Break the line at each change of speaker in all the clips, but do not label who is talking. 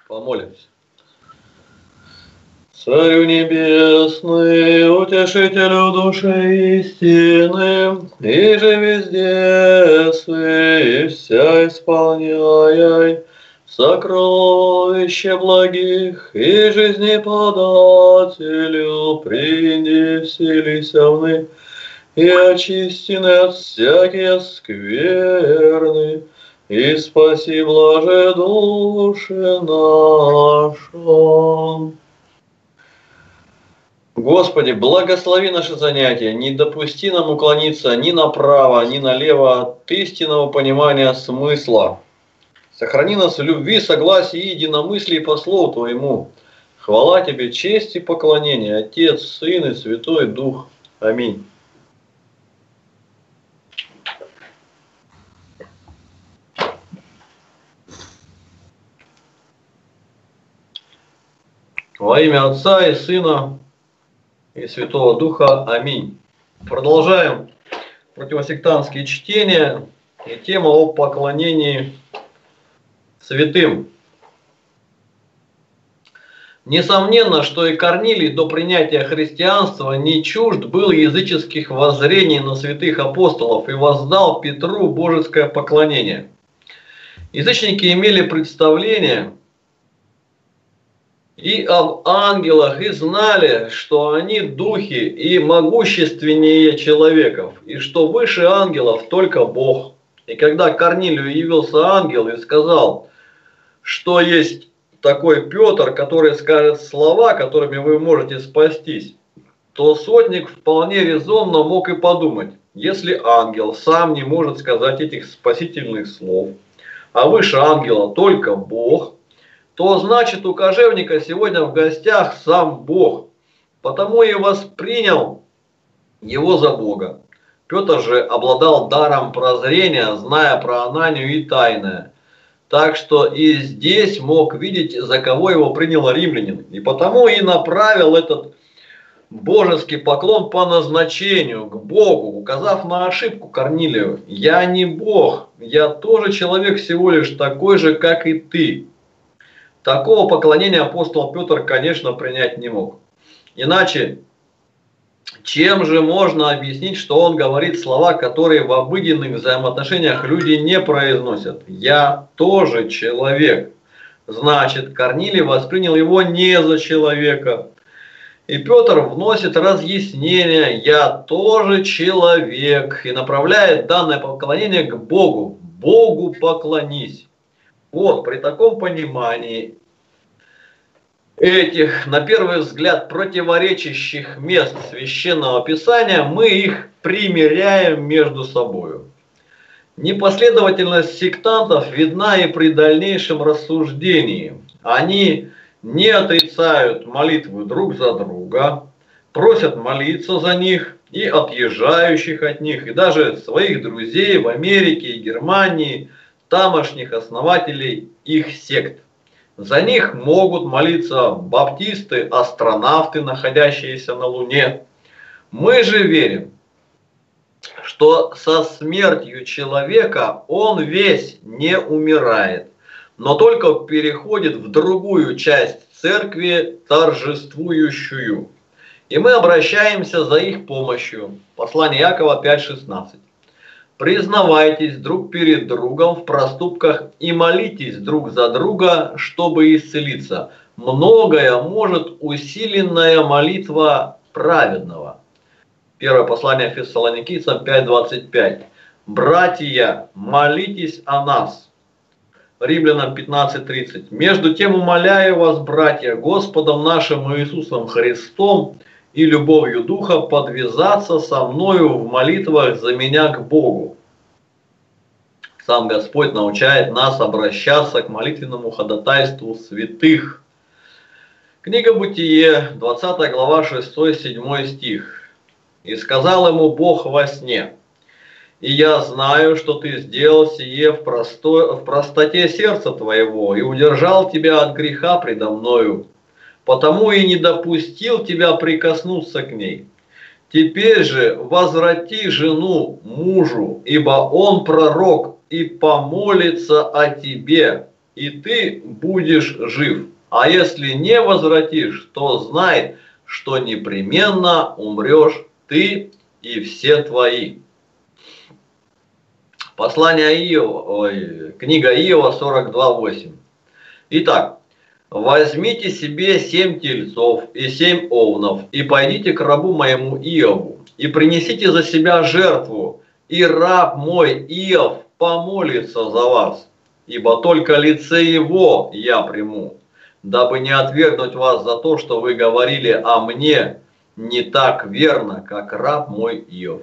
Помолимся. Царю небесный, утешителю души истины, и же везде и вся исполняй сокровище благих, и жизни подателю принеселися вны, и очистины от всякие скверны, и спаси блаже души наши. Господи, благослови наше занятие, не допусти нам уклониться ни направо, ни налево от истинного понимания смысла. Сохрани нас в любви, согласии и единомыслии по Слову Твоему. Хвала Тебе, честь и поклонение, Отец, Сын и Святой Дух. Аминь. Во имя Отца и Сына и Святого Духа. Аминь. Продолжаем противосектантские чтения и тема о поклонении святым. Несомненно, что и Корнилий до принятия христианства не чужд был языческих воззрений на святых апостолов и воздал Петру божеское поклонение. Язычники имели представление и об ангелах, и знали, что они духи и могущественнее человеков, и что выше ангелов только Бог. И когда Корнилию явился ангел и сказал, что есть такой Петр, который скажет слова, которыми вы можете спастись, то сотник вполне резонно мог и подумать, если ангел сам не может сказать этих спасительных слов, а выше ангела только Бог, то значит у кожевника сегодня в гостях сам Бог, потому и воспринял его за Бога. Петр же обладал даром прозрения, зная про Ананию и тайное, так что и здесь мог видеть, за кого его принял римлянин, и потому и направил этот божеский поклон по назначению к Богу, указав на ошибку Корнилию: «Я не Бог, я тоже человек всего лишь такой же, как и ты». Такого поклонения апостол Петр, конечно, принять не мог. Иначе, чем же можно объяснить, что он говорит слова, которые в обыденных взаимоотношениях люди не произносят? «Я тоже человек». Значит, Корнилий воспринял его не за человека. И Петр вносит разъяснение: «Я тоже человек», и направляет данное поклонение к Богу. Богу поклонись. Вот, при таком понимании этих, на первый взгляд, противоречащих мест Священного Писания, мы их примиряем между собой. Непоследовательность сектантов видна и при дальнейшем рассуждении. Они не отрицают молитвы друг за друга, просят молиться за них и отъезжающих от них, и даже своих друзей в Америке и Германии, тамошних основателей их сект. За них могут молиться баптисты, астронавты, находящиеся на Луне. Мы же верим, что со смертью человека он весь не умирает, но только переходит в другую часть церкви, торжествующую. И мы обращаемся за их помощью. Послание Иакова 5:16. Признавайтесь друг перед другом в проступках и молитесь друг за друга, чтобы исцелиться. Многое может усиленная молитва праведного. Первое послание Фессалоникийцам 5:25. Братья, молитесь о нас. Римлянам 15:30. Между тем умоляю вас, братья, Господом нашим Иисусом Христом и любовью Духа подвязаться со мною в молитвах за меня к Богу. Сам Господь научает нас обращаться к молитвенному ходатайству святых. Книга Бытие, 20 глава, 6-7 стих. «И сказал ему Бог во сне: и я знаю, что ты сделал сие в простоте сердца твоего, и удержал тебя от греха предо мною, потому и не допустил тебя прикоснуться к ней. Теперь же возврати жену мужу, ибо он пророк, и помолится о тебе, и ты будешь жив. А если не возвратишь, то знай, что непременно умрешь ты и все твои. Послание Иова, книга Иова 42:8. Итак, возьмите себе 7 тельцов и 7 овнов, и пойдите к рабу моему Иову, и принесите за себя жертву, и раб мой Иов помолится за вас, ибо только лице его я приму, дабы не отвергнуть вас за то, что вы говорили о мне не так верно, как раб мой Иов.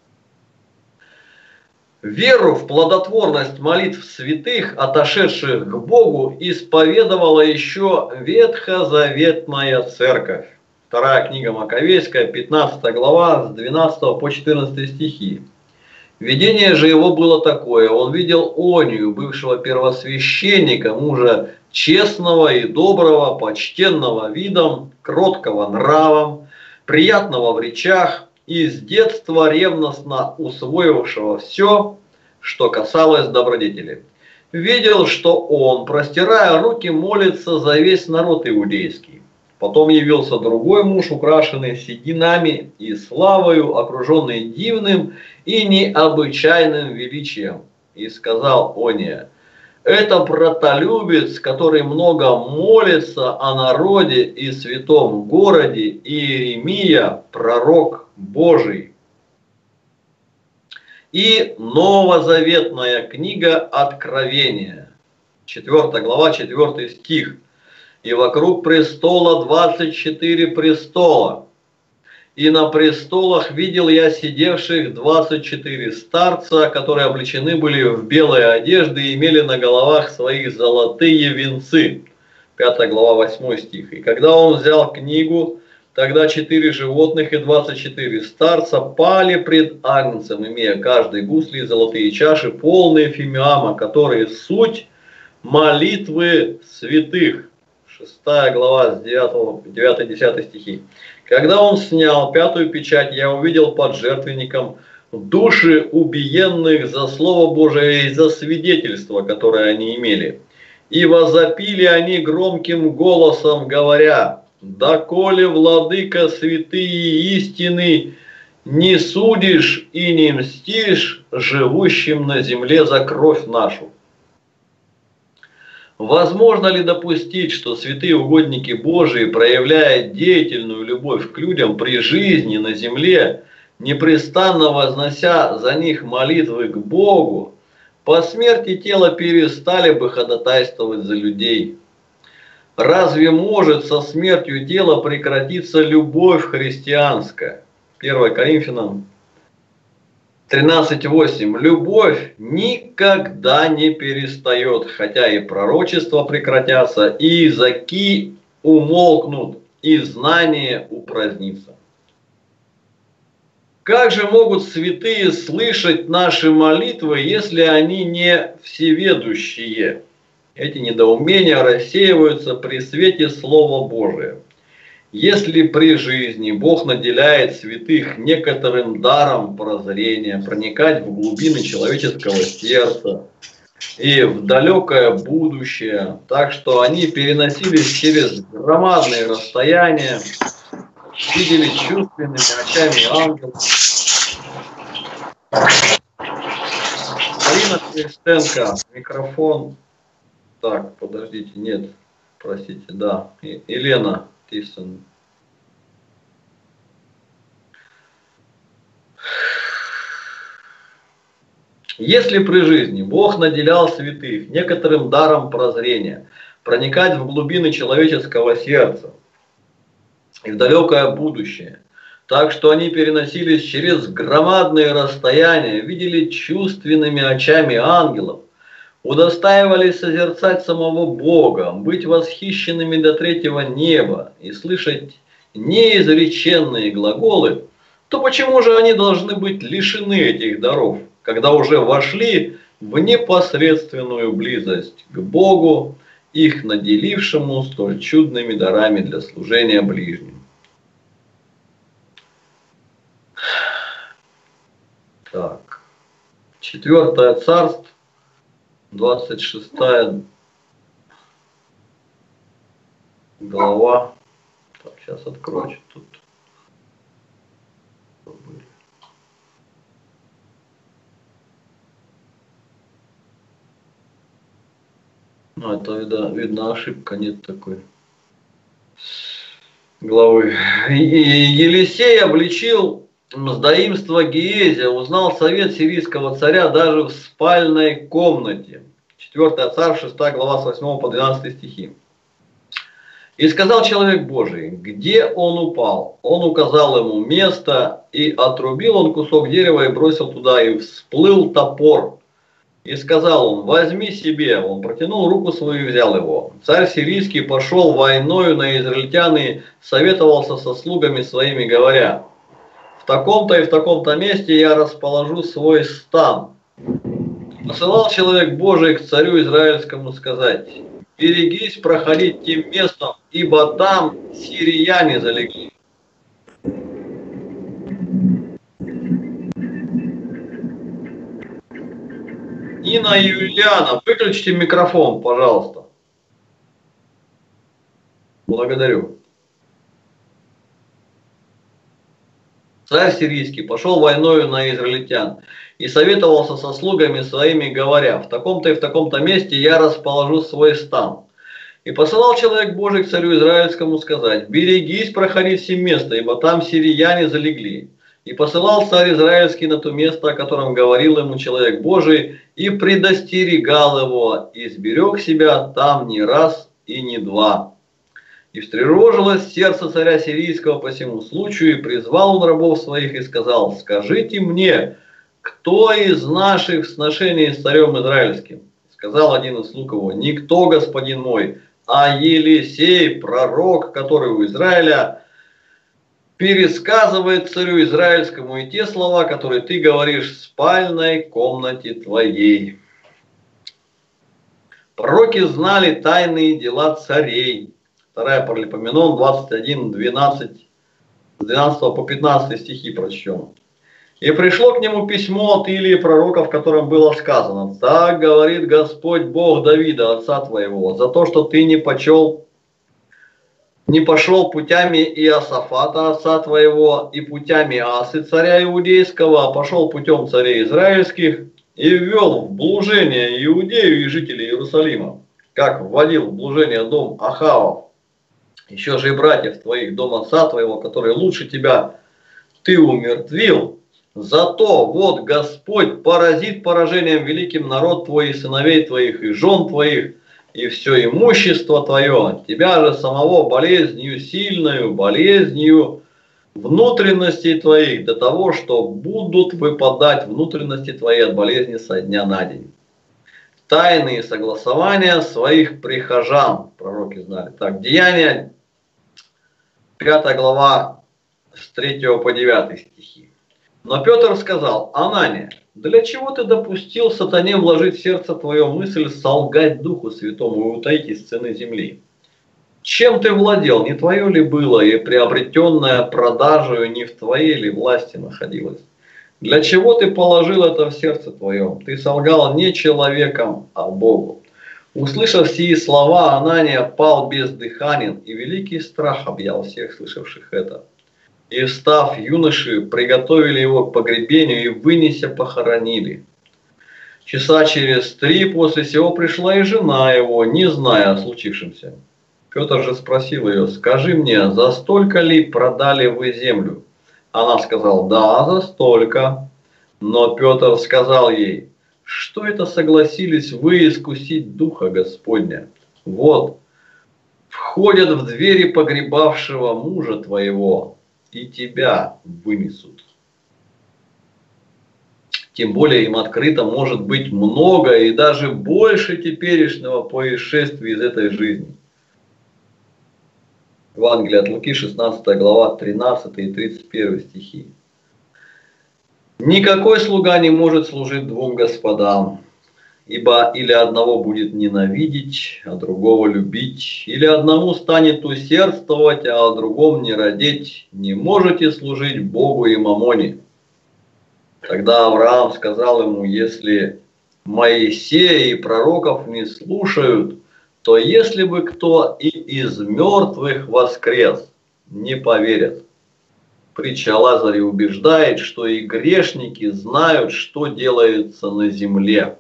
Веру в плодотворность молитв святых, отошедших к Богу, исповедовала еще ветхозаветная церковь. Вторая книга Маковейская, 15 глава, с 12 по 14 стихи. Видение же его было такое. Он видел Онию, бывшего первосвященника, мужа честного и доброго, почтенного видом, кроткого нравом, приятного в речах, и с детства ревностно усвоившего все, что касалось добродетели. Видел, что он, простирая руки, молится за весь народ иудейский. Потом явился другой муж, украшенный сединами и славою, окруженный дивным и необычайным величием. И сказал Ония: это братолюбец, который много молится о народе и святом городе, Иеремия, пророк Божий. И новозаветная книга Откровения, 4 глава, 4 стих. И вокруг престола 24 престола. И на престолах видел я сидевших 24 старца, которые облечены были в белые одежды и имели на головах своих золотые венцы. 5 глава, 8 стих. И когда он взял книгу, тогда 4 животных и 24 старца пали пред Агнцем, имея каждый гусли и золотые чаши, полные фимиама, которые суть молитвы святых. 6 глава, с 9-10 стихи. Когда он снял 5-ю печать, я увидел под жертвенником души убиенных за Слово Божие и за свидетельство, которое они имели. И возопили они громким голосом, говоря: «Доколе, владыка, святые истины, не судишь и не мстишь живущим на земле за кровь нашу». Возможно ли допустить, что святые угодники Божии, проявляя деятельную любовь к людям при жизни на земле, непрестанно вознося за них молитвы к Богу, по смерти тела перестали бы ходатайствовать за людей? Разве может со смертью тела прекратиться любовь христианская? 1 Коринфянам 13:8. Любовь никогда не перестает, хотя и пророчества прекратятся, и языки умолкнут, и знание упразднится. Как же могут святые слышать наши молитвы, если они не всеведущие? Эти недоумения рассеиваются при свете Слова Божия. Если при жизни Бог наделяет святых некоторым даром прозрения, проникать в глубины человеческого сердца и в далекое будущее, так что они переносились через громадные расстояния, видели чувственными очами ангелов. Марина Крестенко, микрофон. Так, подождите, нет, простите, да, Елена Тисон. Если при жизни Бог наделял святых некоторым даром прозрения, проникать в глубины человеческого сердца и в далекое будущее, так что они переносились через громадные расстояния, видели чувственными очами ангелов, удостаивались созерцать самого Бога, быть восхищенными до третьего неба и слышать неизреченные глаголы, то почему же они должны быть лишены этих даров, когда уже вошли в непосредственную близость к Богу, их наделившему столь чудными дарами для служения ближним? Так, 4 Царств, 26 глава. Так, сейчас открою тут. Ну, это видно ошибка, нет такой главы. Елисей обличил мздоимство Гиезя, узнал совет сирийского царя даже в спальной комнате. 4 Царь, 6 глава, с 8 по 12 стихи. И сказал человек Божий, где он упал? Он указал ему место, и отрубил он кусок дерева и бросил туда, и всплыл топор. И сказал он, возьми себе. Он протянул руку свою и взял его. Царь сирийский пошел войною на израильтян и советовался со слугами своими, говоря, в таком-то и в таком-то месте я расположу свой стан. Посылал человек Божий к царю израильскому сказать, берегись проходить тем местом, ибо там сирияне залегли. Нина и Юлиана, выключите микрофон, пожалуйста. Благодарю. Царь сирийский пошел войною на израильтян и советовался со слугами своими, говоря, в таком-то и в таком-то месте я расположу свой стан. И посылал человек Божий к царю израильскому сказать, берегись проходить сим место, ибо там сирияне залегли. И посылал царь израильский на то место, о котором говорил ему человек Божий, и предостерегал его, и сберег себя там не раз и не два. И встревожилось сердце царя сирийского по всему случаю, и призвал он рабов своих и сказал, скажите мне, кто из наших в сношении с царем израильским? Сказал один из слуг его, никто, господин мой, а Елисей, пророк, который у Израиля, пересказывает царю израильскому и те слова, которые ты говоришь в спальной комнате твоей. Пророки знали тайные дела царей. 2 Паралипоменон 21, 12, с 12 по 15 стихи прочтем. И пришло к нему письмо от Илии пророка, в котором было сказано, так говорит Господь Бог Давида, отца твоего, за то, что ты не пошел путями Иосафата, отца твоего, и путями Асы, царя иудейского, а пошел путем царей израильских, и ввел в блужение Иудею и жителей Иерусалима, как вводил в блужение дом Ахавов, еще же и братьев твоих, дом отца твоего, который лучше тебя, ты умертвил. Зато вот Господь поразит поражением великим народ твой, и сыновей твоих, и жен твоих, и все имущество твое, тебя же самого болезнью сильную, болезнью внутренностей твоих, до того, что будут выпадать внутренности твои от болезни со дня на день. Тайные согласования своих прихожан, пророки знали. Так, Деяния, 5 глава, с 3 по 9 стихи. Но Петр сказал, Анания, для чего ты допустил сатане вложить в сердце твое мысль солгать Духу Святому и утаить из цены земли? Чем ты владел, не твое ли было, и приобретенное продажею не в твоей ли власти находилось? Для чего ты положил это в сердце твоем? Ты солгал не человеком, а Богу. Услышав сии слова, Анания пал бездыханен, и великий страх объял всех слышавших это. И встав юноши, приготовили его к погребению и вынеся похоронили. Часа через 3 после сего пришла и жена его, не зная о случившемся. Петр же спросил ее, скажи мне, за столько ли продали вы землю? Она сказала, да, за столько. Но Петр сказал ей, что это согласились вы искусить Духа Господня? Вот, входят в двери погребавшего мужа твоего, и тебя вынесут. Тем более им открыто может быть много и даже больше теперешнего происшествия из этой жизни. Евангелие от Луки, 16 глава, 13 и 31 стихи. Никакой слуга не может служить двум господам, ибо или одного будет ненавидеть, а другого любить, или одному станет усердствовать, а о другом не родить. Не можете служить Богу и мамоне. Тогда Авраам сказал ему, если Моисея и пророков не слушают, то если бы кто и из мертвых воскрес, не поверят. Притча о Лазаре убеждает, что и грешники знают, что делается на земле.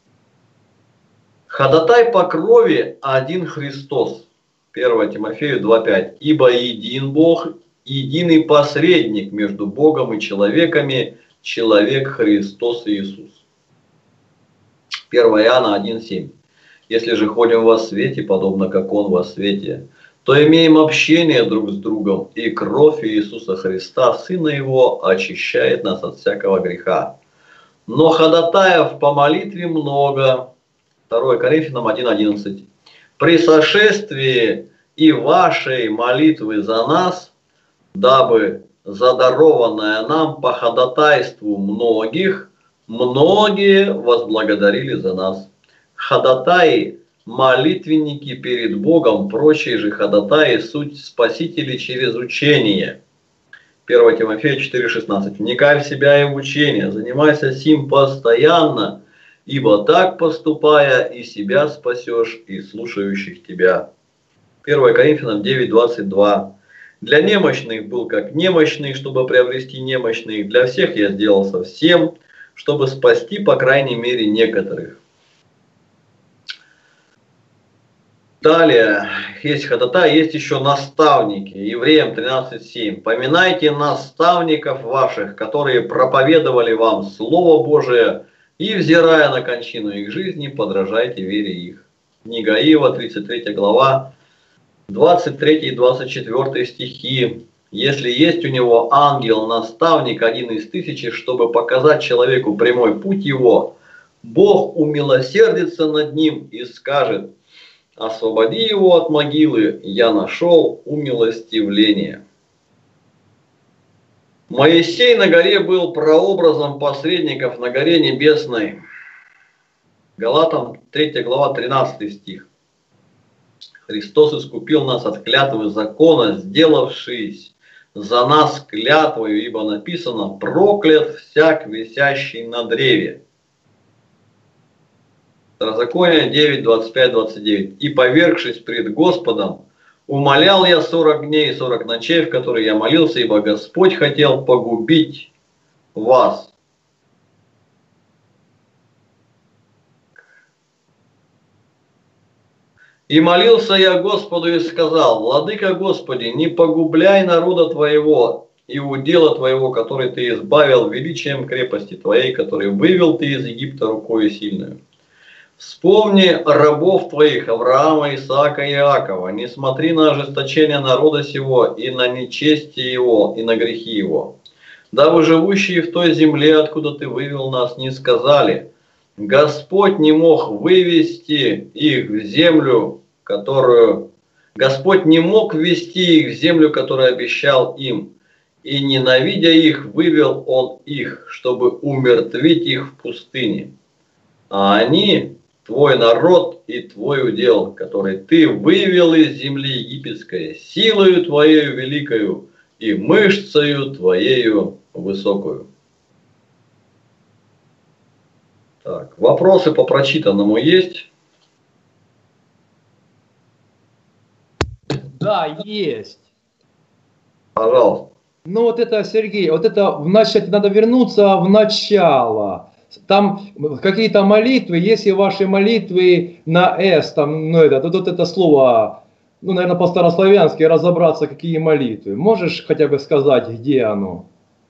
Ходатай по крови один Христос. 1 Тимофею 2:5. Ибо един Бог, единый посредник между Богом и человеками, человек Христос Иисус. 1 Иоанна 1:7. Если же ходим во свете, подобно как Он во свете, то имеем общение друг с другом, и кровь Иисуса Христа, Сына Его, очищает нас от всякого греха. Но ходатаев по молитве много. 2 Коринфянам 1:11. При сошествии и вашей молитвы за нас, дабы задарованное нам по ходатайству многих, многие возблагодарили за нас. Ходатаи, молитвенники перед Богом, прочие же ходатаи, суть спасители через учение. 1 Тимофея 4:16. Вникай в себя и в учение, занимайся сим постоянно, ибо так поступая и себя спасешь, и слушающих тебя. 1 Коринфянам 9:22. Для немощных был как немощный, чтобы приобрести немощных. Для всех я сделался всем, чтобы спасти, по крайней мере, некоторых. Далее, есть ходатай, есть еще наставники. Евреям 13:7. Поминайте наставников ваших, которые проповедовали вам Слово Божие, и, взирая на кончину их жизни, подражайте вере их. Книга Иова, 33 глава, 23 и 24 стихи. Если есть у него ангел-наставник, один из тысячи, чтобы показать человеку прямой путь его, Бог умилосердится над ним и скажет: освободи его от могилы, я нашел умилостивление. Моисей на горе был прообразом посредников на горе небесной. Галатам 3 глава 13 стих. Христос искупил нас от клятвы закона, сделавшись за нас клятвою, ибо написано: проклят всяк, висящий на древе. Второзаконие 9, 25, 29. И, повергшись пред Господом, умолял я 40 дней и 40 ночей, в которые я молился, ибо Господь хотел погубить вас. И молился я Господу и сказал: Владыка Господи, не погубляй народа Твоего и удела Твоего, который Ты избавил величием крепости Твоей, который вывел Ты из Египта рукою сильную. Вспомни рабов Твоих, Авраама, Исаака и Иакова, не смотри на ожесточение народа сего и на нечестие его, и на грехи его. Дабы живущие в той земле, откуда Ты вывел нас, не сказали: Господь не мог вывести их в землю, которую... Господь не мог ввести их в землю, которую обещал им, и, ненавидя их, вывел Он их, чтобы умертвить их в пустыне. А они... Твой народ и Твой удел, который Ты вывел из земли египетской, силою Твоею великою и мышцею Твоею высокую. Так, вопросы по прочитанному есть?
Да, есть.
Пожалуйста.
Ну вот это, Сергей, вот это вначале надо вернуться в начало. Там какие-то молитвы, если ваши молитвы на «с», там, ну это, вот это слово, ну, наверное, по-старославянски разобраться, какие молитвы. Можешь хотя бы сказать, где оно?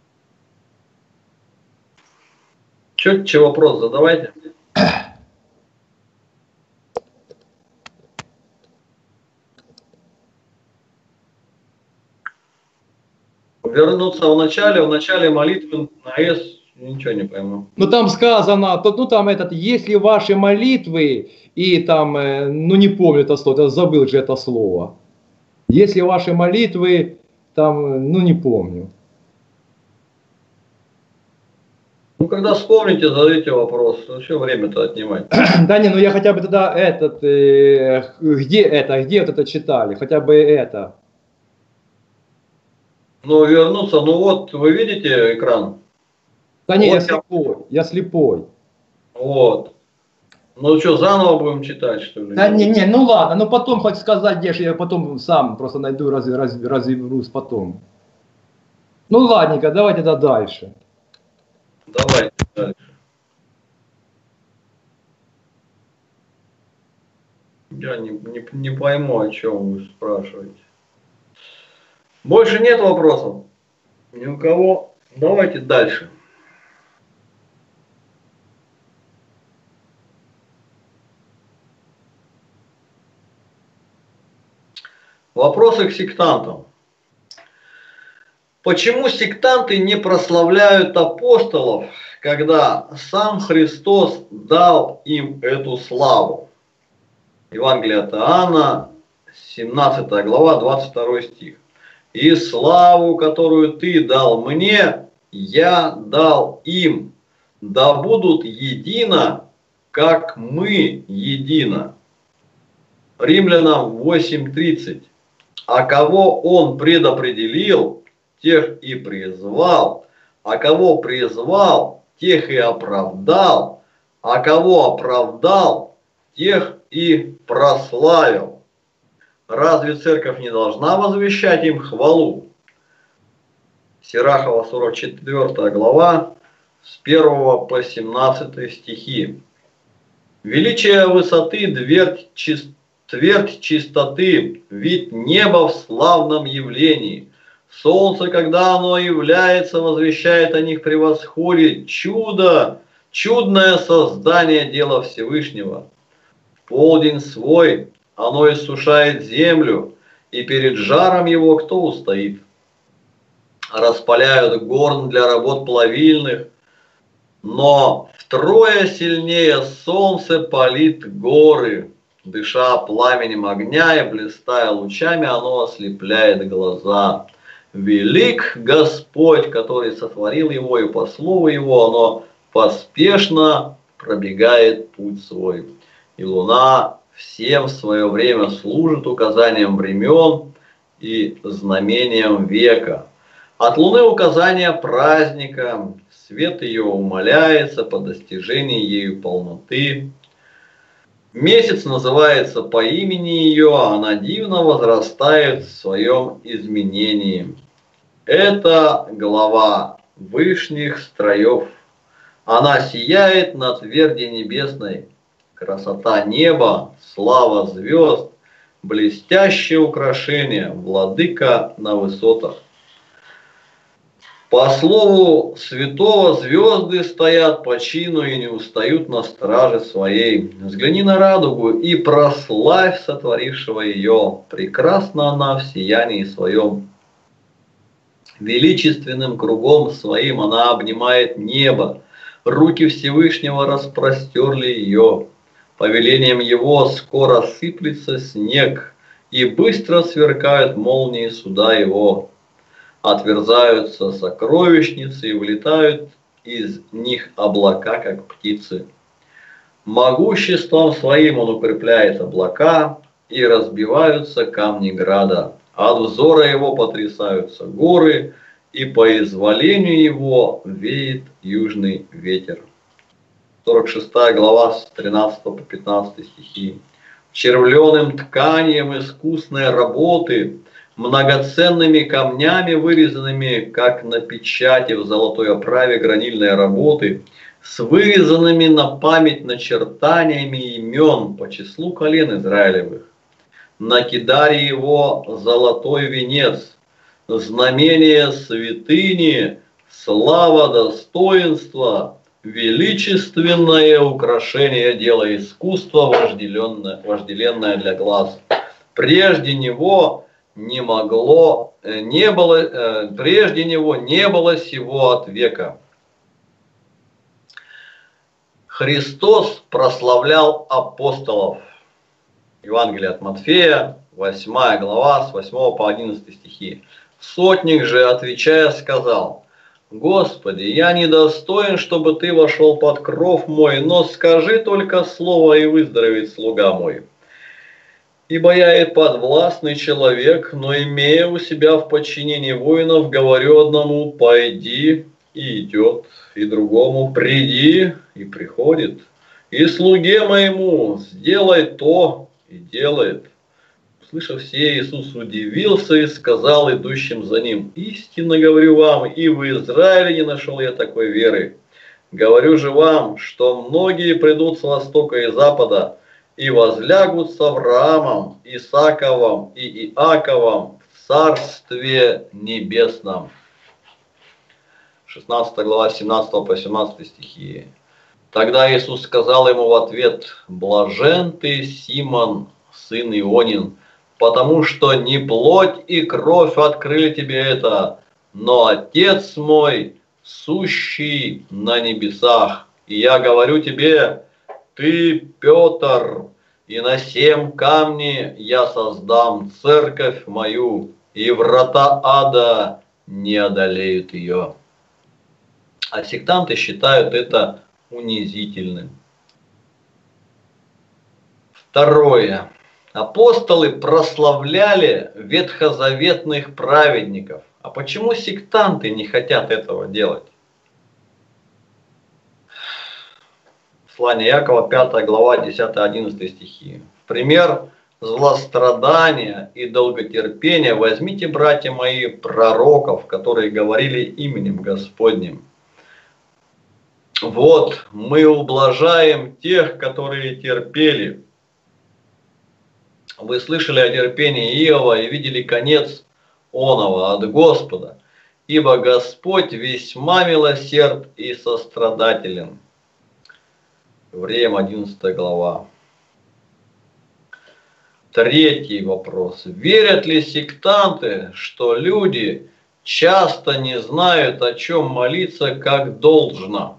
Четче вопрос задавайте. Вернуться в начале молитвы на «с». Ничего не пойму.
Ну там сказано, ну там этот, если ваши молитвы, и там, ну не помню это слово, я забыл же это слово. Если ваши молитвы, там, ну не помню.
Ну когда вспомните, задайте вопрос. Все время-то отнимать.
Да не, ну я хотя бы тогда этот, где вот это читали, хотя бы это.
Ну вернуться, ну вот вы видите экран?
Да не,
Вот
я слепой.
Вот. Ну что, заново будем читать, что ли?
Да не, ну ладно, ну потом хоть сказать, где же я потом сам просто найду, разберусь потом. Ну ладненько, давайте тогда дальше.
Давайте дальше. Я не пойму, о чем вы спрашиваете. Больше нет вопросов? Ни у кого? Давайте дальше. Вопросы к сектантам. Почему сектанты не прославляют апостолов, когда сам Христос дал им эту славу? Евангелие от Иоанна, 17 глава, 22 стих. «И славу, которую ты дал мне, я дал им, да будут едино, как мы едино». Римлянам 8:30. «А кого он предопределил, тех и призвал, а кого призвал, тех и оправдал, а кого оправдал, тех и прославил». Разве церковь не должна возвещать им хвалу? Сирахова, 44 глава, с 1 по 17 стихи. «Величие высоты, твердь чистоты, вид неба в славном явлении. Солнце, когда оно является, возвещает о них превосходе. Чудо, чудное создание дела Всевышнего. В полдень свой оно иссушает землю, и перед жаром его кто устоит? Распаляют горн для работ плавильных, но втрое сильнее солнце палит горы. Дыша пламенем огня и блистая лучами, оно ослепляет глаза. Велик Господь, который сотворил его, и по слову его оно поспешно пробегает путь свой. И луна всем в свое время служит указанием времен и знамением века. От луны указания праздника, свет ее умаляется по достижении ею полноты. Месяц называется по имени ее, а она дивно возрастает в своем изменении. Это глава вышних строев. Она сияет на тверди небесной. Красота неба, слава звезд, блестящее украшение, владыка на высотах. По слову святого звезды стоят по чину и не устают на страже своей. Взгляни на радугу и прославь сотворившего ее. Прекрасна она в сиянии своем. Величественным кругом своим она обнимает небо. Руки Всевышнего распростерли ее. Повелением его скоро сыплется снег, и быстро сверкают молнии суда его. Отверзаются сокровищницы и вылетают из них облака, как птицы. Могуществом своим он укрепляет облака, и разбиваются камни града. От взора его потрясаются горы, и по изволению его веет южный ветер. 46 глава с 13 по 15 стихи. Червленым тканьем искусной работы, многоценными камнями, вырезанными, как на печати в золотой оправе гранильной работы, с вырезанными на память начертаниями имен по числу колен Израилевых. На кидаре его золотой венец, знамение святыни, слава достоинства, величественное украшение дела искусства, вожделенное для глаз. Прежде него не было сего от века. Христос прославлял апостолов. Евангелие от Матфея, 8 глава, с 8 по 11 стихи. Сотник же, отвечая, сказал: «Господи, я недостоин, чтобы ты вошел под кров мой, но скажи только слово, и выздоровеет слуга мой. Ибо я и подвластный человек, но имея у себя в подчинении воинов, говорю одному: пойди, и идет, и другому: приди, и приходит, И слуге моему сделай то, и делает. Услышав сие, Иисус удивился и сказал идущим за ним: истинно говорю вам, и в Израиле не нашел я такой веры. Говорю же вам, что многие придут с востока и запада, и возлягут с Авраамом, Исааковым и Иаковом в Царстве Небесном. 16 глава 17 по 17 стихи. Тогда Иисус сказал ему в ответ: блажен ты, Симон, сын Ионин, потому что не плоть и кровь открыли тебе это, но Отец мой, сущий на небесах. И я говорю тебе, ты Петр, и на сем камне я создам церковь мою, и врата ада не одолеют ее. А сектанты считают это унизительным. Второе. Апостолы прославляли ветхозаветных праведников. А почему сектанты не хотят этого делать? Послание Иакова, 5 глава, 10-11 стихи. В пример злострадания и долготерпения возьмите, братья мои, пророков, которые говорили именем Господним. Вот, мы ублажаем тех, которые терпели. Вы слышали о терпении Иова и видели конец оного от Господа, ибо Господь весьма милосерд и сострадателен. Евреям 11 глава. Третий вопрос. Верят ли сектанты, что люди часто не знают, о чем молиться, как должно?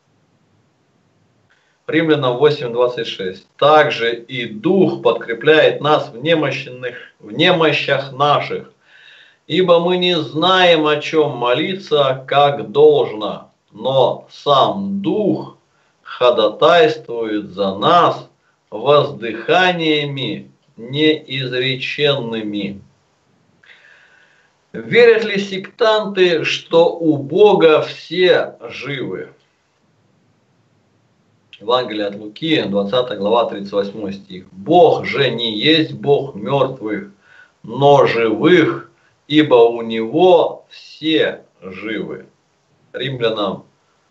Римлянам 8:26. Также и Дух подкрепляет нас в немощах наших, ибо мы не знаем, о чем молиться, как должно, но сам Дух ходатайствует за нас воздыханиями неизреченными. Верят ли сектанты, что у Бога все живы? Евангелие от Луки, 20 глава, 38 стих. Бог же не есть Бог мертвых, но живых, ибо у Него все живы. Римлянам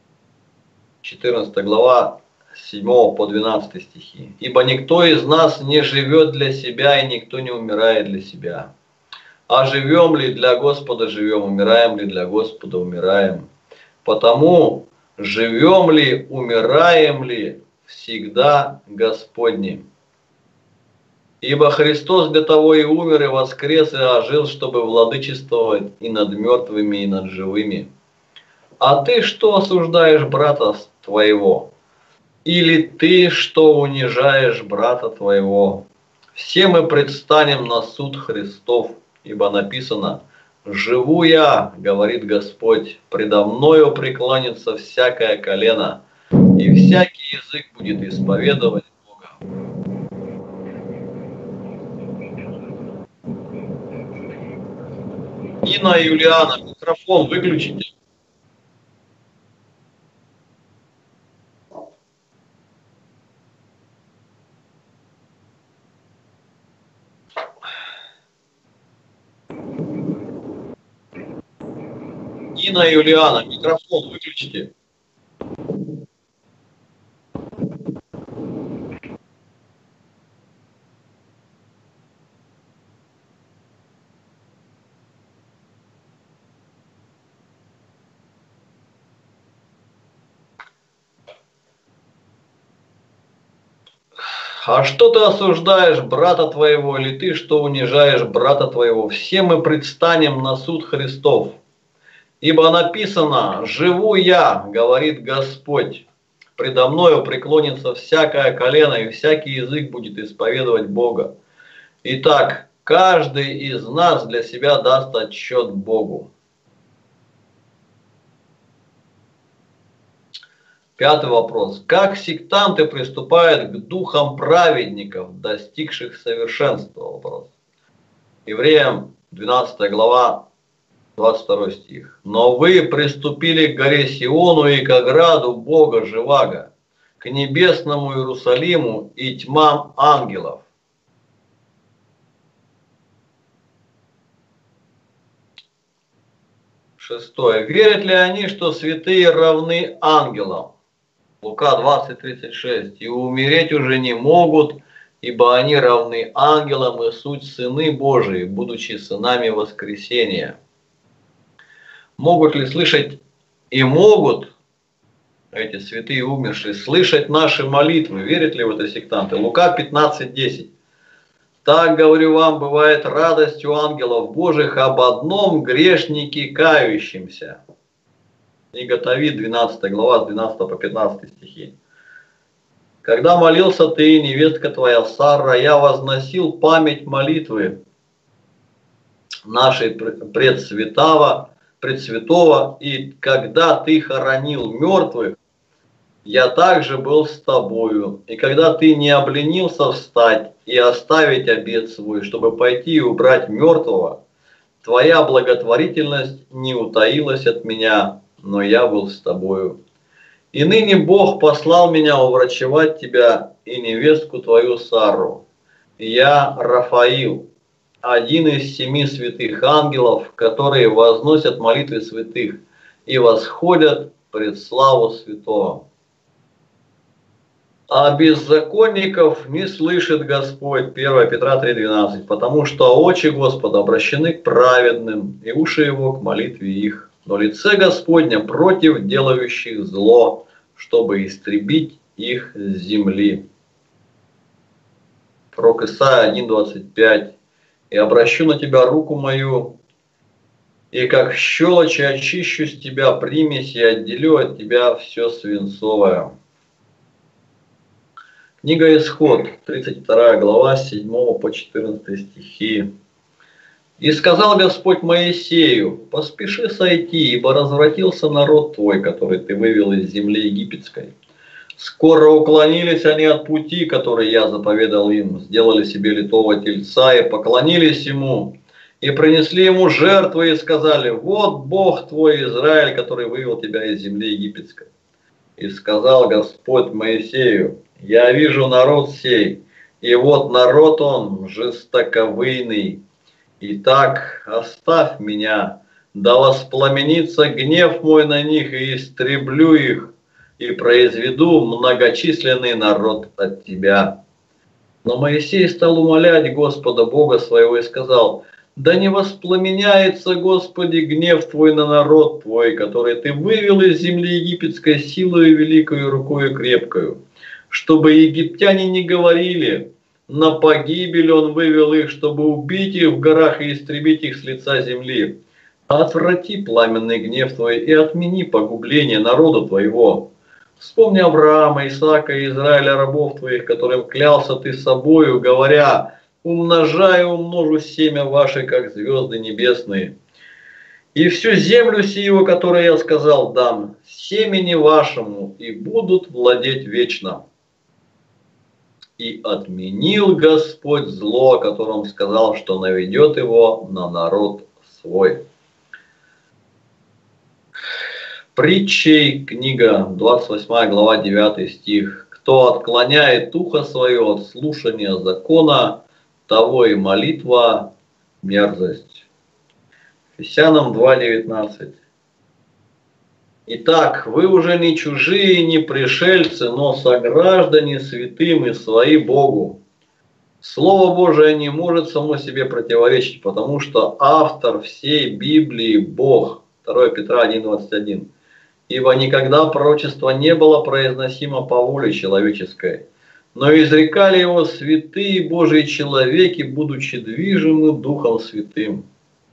14 глава, 7 по 12 стихи. Ибо никто из нас не живет для себя, и никто не умирает для себя. А живем ли для Господа живем, умираем ли для Господа умираем. Потому живем ли, умираем ли, всегда Господним. Ибо Христос для того и умер, и воскрес, и ожил, чтобы владычествовать и над мертвыми, и над живыми. А ты что осуждаешь брата твоего? Или ты что унижаешь брата твоего? Все мы предстанем на суд Христов, ибо написано: «Живу я, говорит Господь, предо мною преклонится всякое колено, и всякий язык будет исповедовать Бога». Нина и Юлиана, микрофон выключите. Нина и Юлиана, микрофон выключите. А что ты осуждаешь брата твоего, или ты что унижаешь брата твоего? Все мы предстанем на суд Христов. Ибо написано: «Живу я, говорит Господь, предо мною преклонится всякое колено, и всякий язык будет исповедовать Бога». Итак, каждый из нас для себя даст отчет Богу. Пятый вопрос. Как сектанты приступают к духам праведников, достигших совершенства? Вопрос. Евреям 12 глава, 22 стих. «Но вы приступили к горе Сиону и к ограду Бога живаго, к небесному Иерусалиму и тьмам ангелов. Шестое. Верят ли они, что святые равны ангелам? Лука 20:36. И умереть уже не могут, ибо они равны ангелам и суть сыны Божии, будучи сынами воскресения. Могут ли слышать и могут эти святые умершие слышать наши молитвы? Верят ли в это сектанты? Лука 15:10. Так, говорю вам, бывает радость у ангелов Божьих об одном грешнике кающемся. Книга Товит, 12 глава, с 12 по 15 стихи. Когда молился ты, невестка твоя Сара, я возносил память молитвы нашей предсвятого, и когда ты хоронил мертвых, я также был с тобою. И когда ты не обленился встать и оставить обет свой, чтобы пойти и убрать мертвого, твоя благотворительность не утаилась от меня, но я был с тобою. И ныне Бог послал меня уврачевать тебя и невестку твою Сару. Я Рафаил, один из 7 святых ангелов, которые возносят молитвы святых и восходят пред славу святого. А беззаконников не слышит Господь, 1 Петра 3:12, потому что очи Господа обращены к праведным, и уши его к молитве их. Но лице Господня против делающих зло, чтобы истребить их с земли. Пророк Исаия 1:25. И обращу на тебя руку мою, и как щелочи очищу с тебя примесь, и отделю от тебя все свинцовое. Книга Исход, 32 глава, с 7 по 14 стихи. И сказал Господь Моисею: поспеши сойти, ибо развратился народ твой, который ты вывел из земли египетской. Скоро уклонились они от пути, который я заповедал им, сделали себе литого тельца и поклонились ему, и принесли ему жертвы и сказали: вот Бог твой Израиль, который вывел тебя из земли египетской. И сказал Господь Моисею: я вижу народ сей, и вот народ он жестоковыйный. Итак, оставь меня, да воспламенится гнев мой на них, и истреблю их, и произведу многочисленный народ от тебя. Но Моисей стал умолять Господа Бога своего и сказал: да не воспламеняется, Господи, гнев твой на народ твой, который ты вывел из земли египетской силою великою, рукою крепкою, чтобы египтяне не говорили: на погибель он вывел их, чтобы убить их в горах и истребить их с лица земли. Отврати пламенный гнев твой и отмени погубление народа твоего. Вспомни Авраама, Исаака и Израиля, рабов твоих, которым клялся ты собою, говоря: умножаю, умножу семя ваше, как звезды небесные. И всю землю сию, которую я сказал, дам семени вашему, и будут владеть вечно. И отменил Господь зло, о котором сказал, что наведет его на народ свой. Притчей, книга 28 глава 9 стих. Кто отклоняет ухо свое от слушания закона, того и молитва мерзость. Ефесянам 2:19. Итак, вы уже не чужие, не пришельцы, но сограждане святым и свои Богу. Слово Божие не может само себе противоречить, потому что автор всей Библии Бог. 2 Петра 1:21. Ибо никогда пророчество не было произносимо по воле человеческой, но изрекали его святые Божьи человеки, будучи движимы Духом Святым.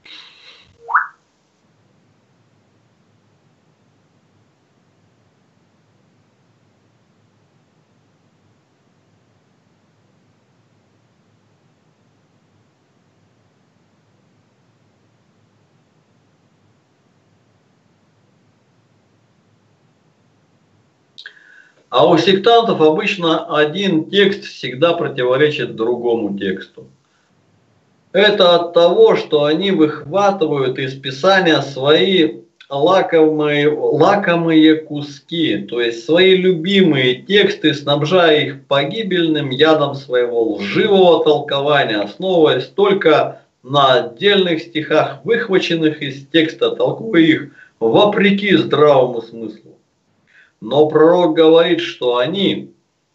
А у сектантов обычно один текст всегда противоречит другому тексту. Это от того, что они выхватывают из Писания свои лакомые куски, то есть свои любимые тексты, снабжая их погибельным ядом своего лживого толкования, основываясь только на отдельных стихах, выхваченных из текста, толкуя их вопреки здравому смыслу. Но пророк говорит, что они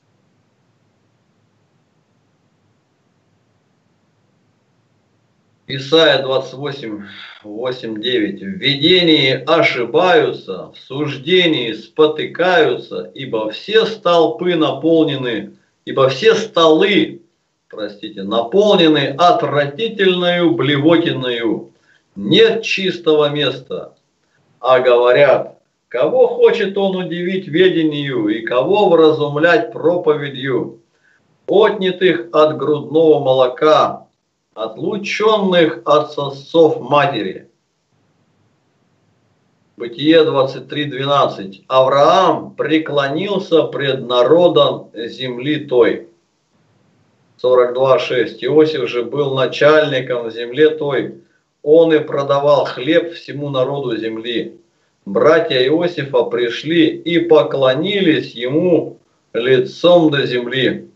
Исайя 28, 8, 9. В видении ошибаются, в суждении спотыкаются, ибо все столы наполнены отвратительною блевотиною. Нет чистого места. А говорят, кого хочет он удивить ведению и кого вразумлять проповедью? Отнятых от грудного молока, отлученных от сосцов матери. Бытие 23:12. Авраам преклонился пред народом земли той. 42:6. Иосиф же был начальником в земле той. Он и продавал хлеб всему народу земли. Братья Иосифа пришли и поклонились ему лицом до земли.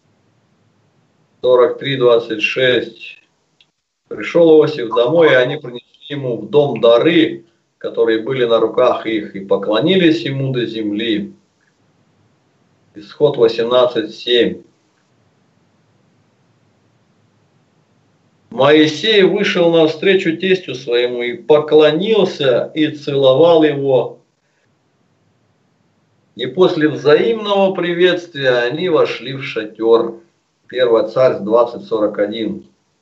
43:26. Пришел Иосиф домой, и они принесли ему в дом дары, которые были на руках их, и поклонились ему до земли. Исход 18:7. Моисей вышел навстречу тестю своему и поклонился и целовал его. И после взаимного приветствия они вошли в шатер. 1 Царств 20:41.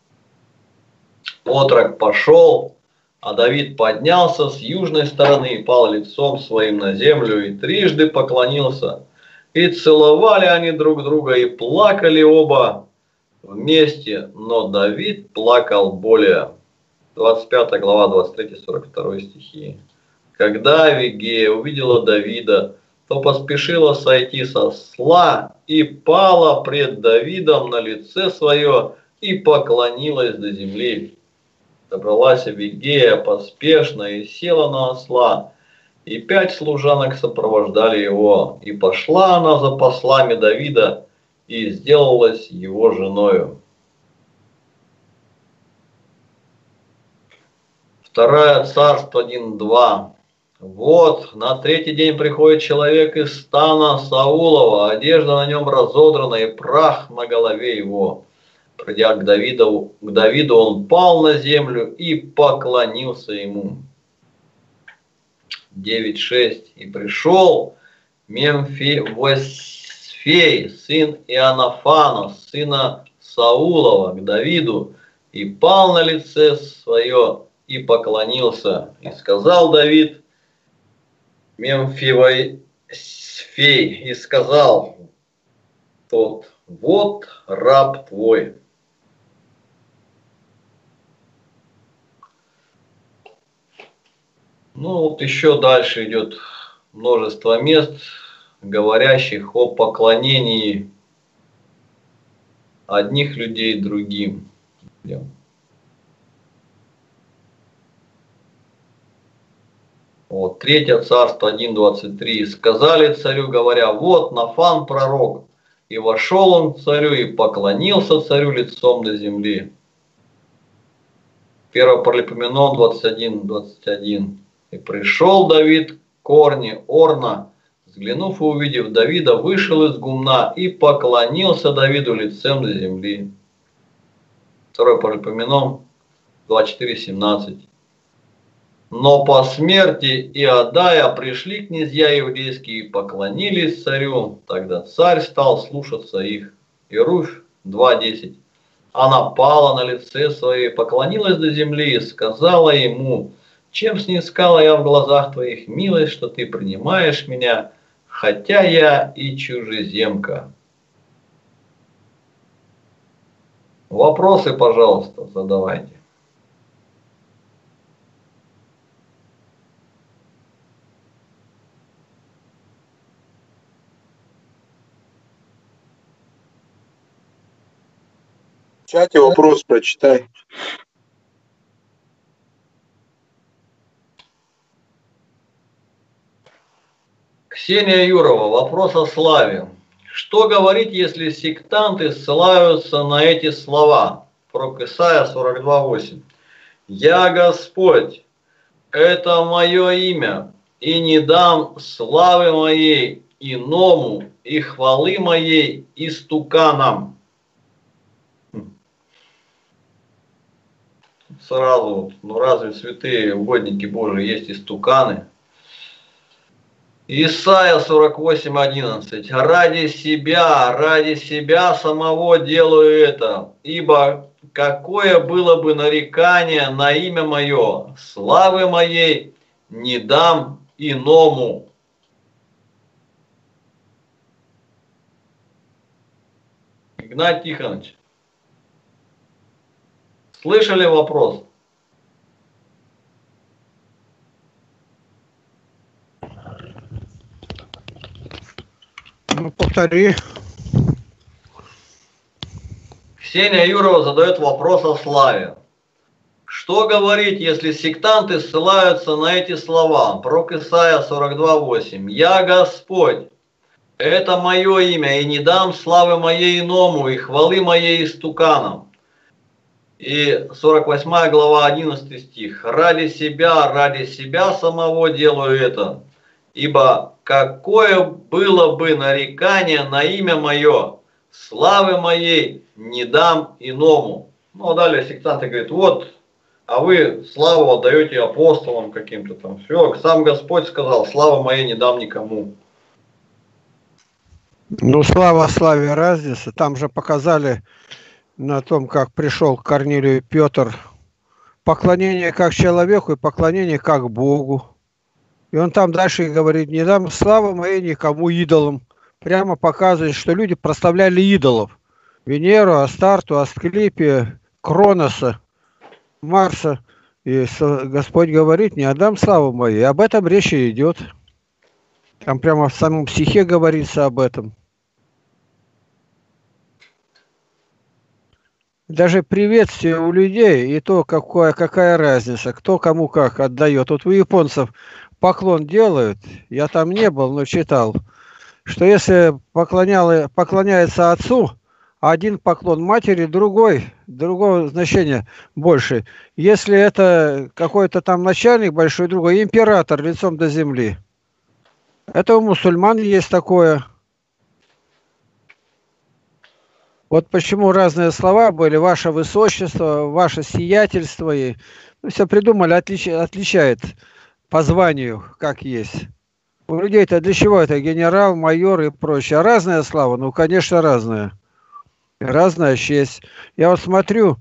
Отрок пошел, а Давид поднялся с южной стороны и пал лицом своим на землю и трижды поклонился. И целовали они друг друга и плакали оба вместе, но Давид плакал более. 25 глава, 23-42 стихи. Когда Авигея увидела Давида, то поспешила сойти со осла и пала пред Давидом на лице свое и поклонилась до земли. Собралась Авигея поспешно и села на осла, и 5 служанок сопровождали его, и пошла она за послами Давида и сделалась его женою. 2 Царств 1:2. Вот, на третий день приходит человек из стана Саулова, одежда на нем разодрана и прах на голове его. Придя к Давиду он пал на землю и поклонился ему. 9:6. И пришел Мемфивосфей, сын Иоаннафана, сына Саулова, к Давиду, и пал на лице свое и поклонился. И сказал Давид Мемфивосфей, и сказал тот: вот раб твой. Ну вот еще дальше идет множество мест, говорящих о поклонении одних людей другим. Вот, 3 Царство 1:23. Сказали царю, говоря: вот Нафан пророк. И вошел он к царю и поклонился царю лицом до земли. 1 Паралипоменон 21:21. И пришел Давид к корне Орна, взглянув и увидев Давида, вышел из гумна и поклонился Давиду лицем до земли. 2 Паралипоменон 24:17. Но по смерти Иодая пришли князья иудейские и поклонились царю. Тогда царь стал слушаться их. Ируфь 2:10. Она пала на лице свое, поклонилась до земли и сказала ему: чем снискала я в глазах твоих милость, что ты принимаешь меня, хотя я и чужеземка? Вопросы, пожалуйста, задавайте.
В чате вопрос прочитай.
Ксения Юрова, вопрос о славе. Что говорить, если сектанты ссылаются на эти слова? Пророк Исайя 42:8. «Я Господь, это мое имя, и не дам славы моей иному, и хвалы моей истуканам». Сразу, ну разве святые угодники Божии есть истуканы? Исайя 48:11. Ради себя самого делаю это, ибо какое было бы нарекание на имя мое, славы моей не дам иному. Игнат Тихонович, слышали вопрос?
Ну, повтори.
Ксения Юрова задает вопрос о славе. Что говорить, если сектанты ссылаются на эти слова? Пророк Исайя 42:8. «Я Господь, это мое имя, и не дам славы моей иному, и хвалы моей истуканам». И 48 глава, 11 стих. Ради себя самого делаю это, ибо какое было бы нарекание на имя мое, славы моей не дам иному». Ну, а далее сектанты говорят, вот, а вы славу отдаете апостолам каким-то там. Все, сам Господь сказал, славы моей не дам никому.
Ну, слава славе разница. Там же показали на том, как пришел к Корнилию Петр, поклонение как человеку и поклонение как Богу. И он там дальше говорит, не дам славы моей никому идолам. Прямо показывает, что люди прославляли идолов. Венеру, Астарту, Асклепия, Кроноса, Марса. И Господь говорит, не отдам славу мою. И об этом речь и идет. Там прямо в самом стихе говорится об этом. Даже приветствие у людей и то, какая разница, кто кому как отдает. Вот у японцев поклон делают, я там не был, но читал, что если поклоняется отцу, один поклон матери, другого значения больше. Если это какой-то там начальник большой, другой, император лицом до земли. Это у мусульман есть такое. Вот почему разные слова были, ваше высочество, ваше сиятельство, и ну, все придумали, отличает по званию, как есть. У людей-то для чего это генерал, майор и прочее. А разная слава? Ну, конечно, разная. Разная честь. Я вот смотрю,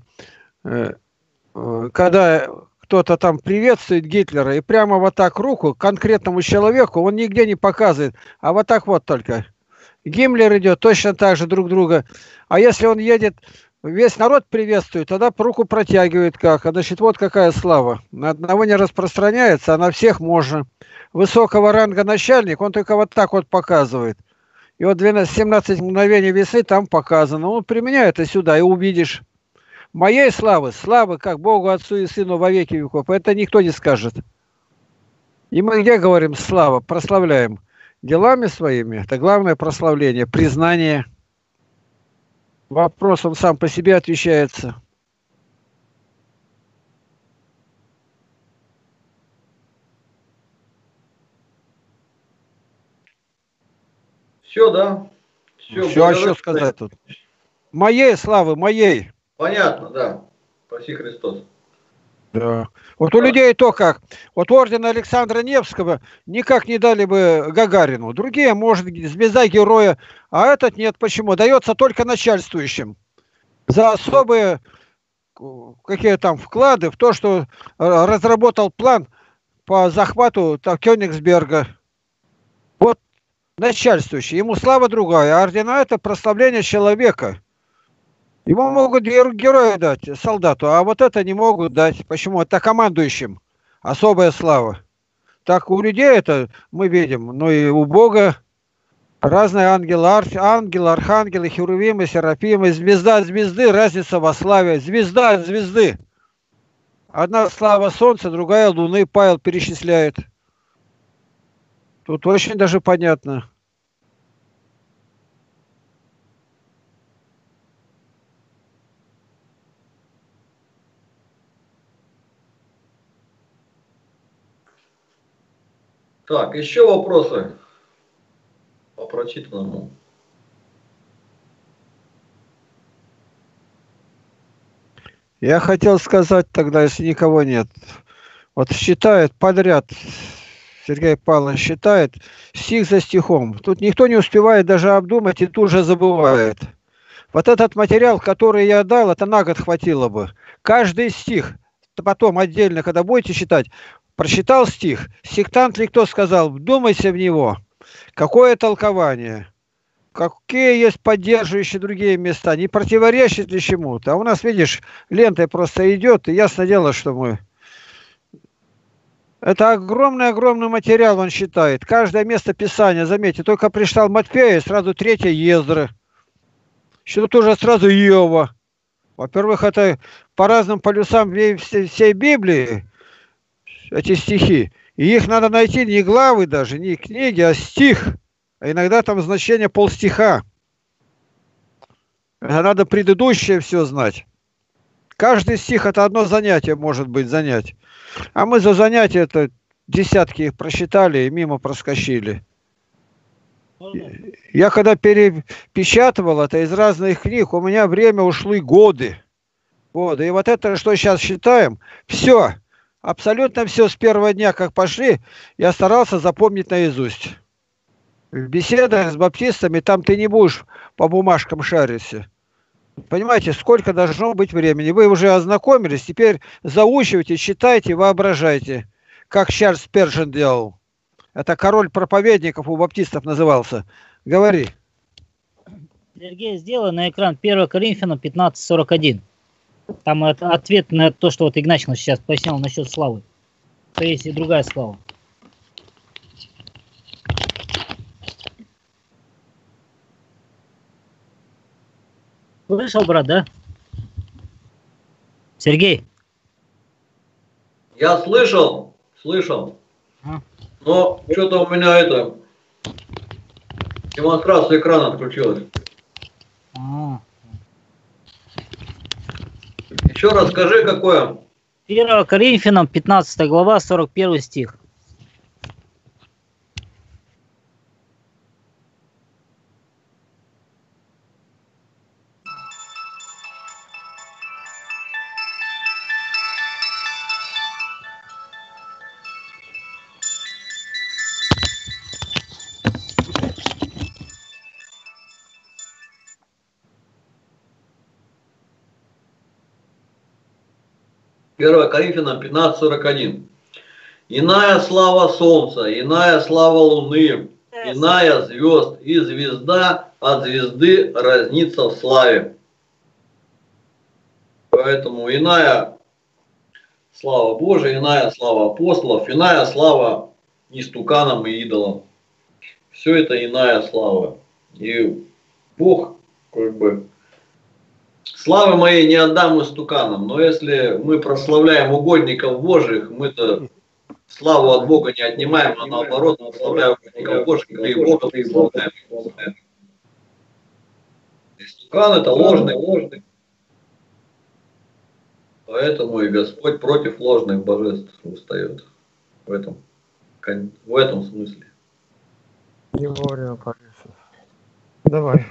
когда кто-то там приветствует Гитлера, и прямо вот так руку конкретному человеку, он нигде не показывает, а вот так вот только. Гиммлер идет точно так же друг друга. А если он едет, весь народ приветствует, тогда руку протягивает как. А значит, вот какая слава. На одного не распространяется, а на всех можно. Высокого ранга начальник, он только вот так вот показывает. И вот 17 мгновений весны там показано. Он применяет это сюда, и увидишь. Моей славы, как Богу, Отцу и Сыну во веки веков, это никто не скажет. И мы где говорим слава, прославляем? Делами своими, это главное прославление, признание. Вопрос, он сам по себе отвечается.
Все, да?
Все, а что сказать тут? Моей славы, моей.
Понятно, да. Спаси Христос.
Да. Вот у людей то как. Вот орден Александра Невского никак не дали бы Гагарину. Другие, может, звезда героя. А этот нет. Почему? Дается только начальствующим. За особые какие там вклады в то, что разработал план по захвату Кёнигсберга. Вот начальствующий. Ему слава другая. А ордена это прославление человека. Ему могут героя дать, солдату, а вот это не могут дать. Почему? Это командующим. Особая слава. Так у людей это мы видим, но и у Бога разные ангелы, архангелы, херувимы, серафимы, звезда от звезды, разница во славе. Звезда от звезды. Одна слава солнца, другая луны, Павел перечисляет. Тут очень даже понятно.
Так, еще вопросы по прочитанному?
Я хотел сказать тогда, если никого нет. Вот считает подряд, Сергей Павлович считает стих за стихом. Тут никто не успевает даже обдумать и тут же забывает. Вот этот материал, который я дал, это на год хватило бы. Каждый стих, потом отдельно, когда будете читать, прочитал стих, сектант ли кто сказал, вдумайся в него, какое толкование, какие есть поддерживающие другие места, не противоречит ли чему-то. А у нас, видишь, лентой просто идет, и ясно дело, что мы... Это огромный-огромный материал, он считает. Каждое место Писания, заметьте, только прочитал Матфея, сразу третье Ездры. Что тоже сразу Иова. Во-первых, это по разным полюсам всей Библии, эти стихи. И их надо найти не главы даже, не книги, а стих. А иногда там значение полстиха. Надо предыдущее все знать. Каждый стих это одно занятие может быть занять. А мы за занятия это десятки их просчитали и мимо проскочили. Я когда перепечатывал это из разных книг, у меня время ушло годы. И вот это, что сейчас считаем, все, абсолютно все с первого дня, как пошли, я старался запомнить наизусть. В беседах с баптистами там ты не будешь по бумажкам шариться. Понимаете, сколько должно быть времени. Вы уже ознакомились, теперь заучивайте, читайте, воображайте, как Чарльз Спержен делал. Это король проповедников у баптистов назывался. Говори.
Сергей, сделай на экран 1 Коринфянам 15:41. Там это ответ на то, что вот Игнатьев сейчас пояснял насчет славы. То есть и другая слава. Слышал, брат, да? Сергей?
Я слышал. Но что-то у меня демонстрация экрана отключилась. Еще раз скажи, какое?
1 Коринфянам 15 глава, 41 стих.
Первое Коринфянам 15:41. Иная слава солнца, иная слава луны, иная звезд, и звезда от звезды разнится в славе. Поэтому иная слава Божия, иная слава апостолов, иная слава истуканам и идолам. Все это иная слава. И Бог славы моей не отдам истуканам, но если мы прославляем угодников Божьих, мы-то славу от Бога не отнимаем, а наоборот прославляем угодников Божьих, и Бога прославляем. Истукан это ложный. Поэтому и Господь против ложных божеств устает. В этом смысле.
Не вовремя повесил. Давай.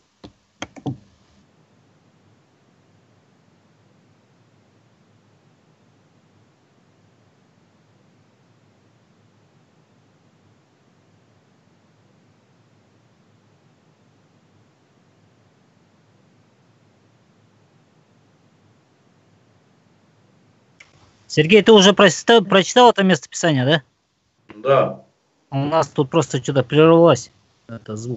Сергей, ты уже прочитал это местописание, да?
Да.
У нас тут просто что-то прервалось. Это звук.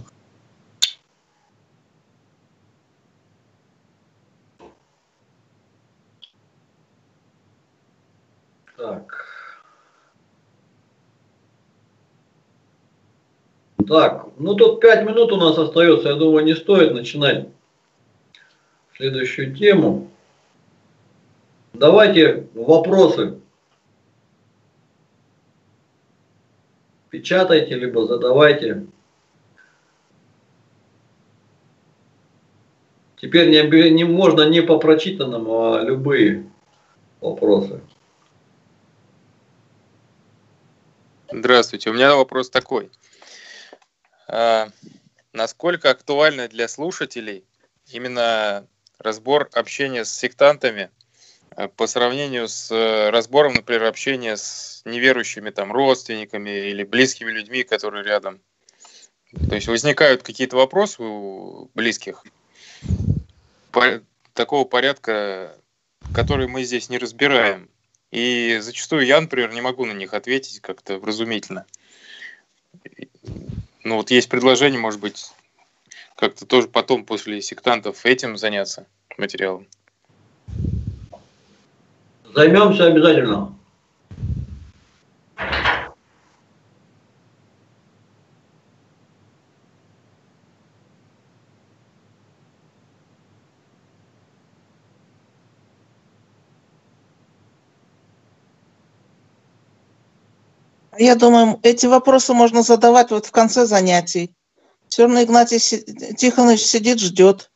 Так, ну тут 5 минут у нас остается. Я думаю, не стоит начинать следующую тему. Давайте вопросы. печатайте, либо задавайте. Теперь не можно не по прочитанному, а любые вопросы.
Здравствуйте. У меня вопрос такой. Насколько актуально для слушателей именно разбор общения с сектантами по сравнению с разбором, например, общения с неверующими там родственниками или близкими людьми, которые рядом? То есть возникают какие-то вопросы у близких такого порядка, которые мы здесь не разбираем. И зачастую я, например, не могу на них ответить как-то вразумительно. Ну вот есть предложение, может быть, как-то тоже потом после сектантов этим заняться материалом.
Займемся обязательно.
Я думаю, эти вопросы можно задавать вот в конце занятий. Все равно Игнатий Тихонович сидит, ждет.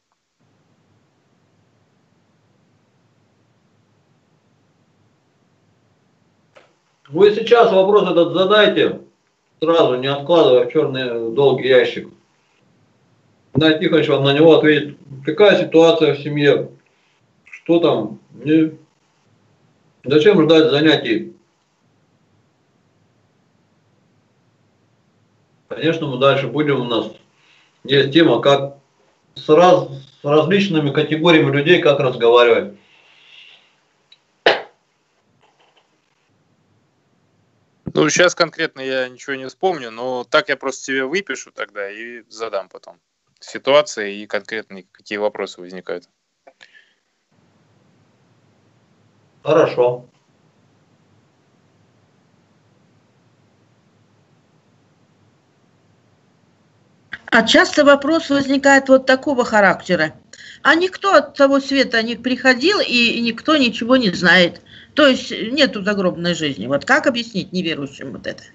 Вы сейчас вопрос этот задайте, сразу, не откладывая в черный долгий ящик. Игнатий Тихонович вам на него ответит, какая ситуация в семье, что там, зачем ждать занятий. Конечно, мы дальше будем, у нас есть тема, как с различными категориями людей, как разговаривать.
Ну, сейчас конкретно я ничего не вспомню, но так я просто себе выпишу тогда и задам потом. Ситуация и конкретные какие вопросы возникают.
Хорошо.
А часто вопрос возникает вот такого характера. А никто от того света не приходил, и никто ничего не знает. То есть нету загробной жизни. Вот как объяснить неверующим вот это?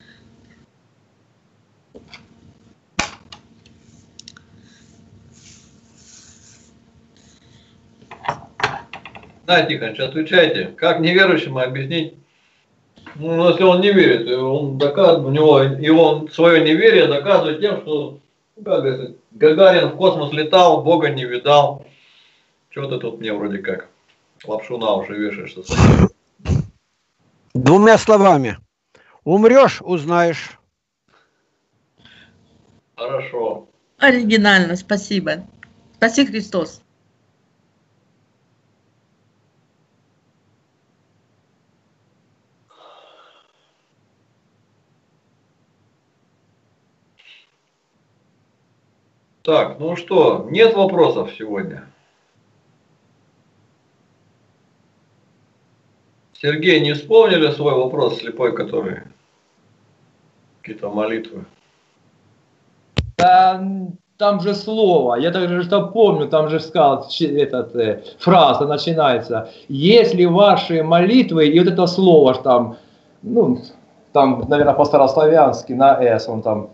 Да, Тихонович, отвечайте. Как неверующим объяснить? Ну, если он не верит, он доказывает, он свое неверие доказывает тем, что, ну, как говорится, Гагарин в космос летал, Бога не видал. Чего ты тут мне вроде как лапшу на уши вешаешься?
Двумя словами. Умрешь, узнаешь.
Хорошо.
Оригинально, спасибо. Спаси Христос.
Так, ну что, нет вопросов сегодня? Сергей, не вспомнили свой вопрос слепой, который какие-то молитвы?
Там же слово, я даже что помню, там же сказал, фраза начинается. Если ваши молитвы, и вот это слово там, ну, там, наверное, по-старославянски, на «с», он там,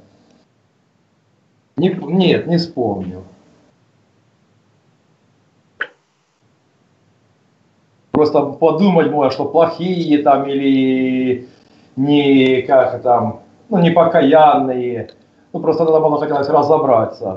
нет, не вспомню. Просто подумать можно, что плохие там или не, как там, ну, не покаянные. Ну, просто надо было хотелось разобраться.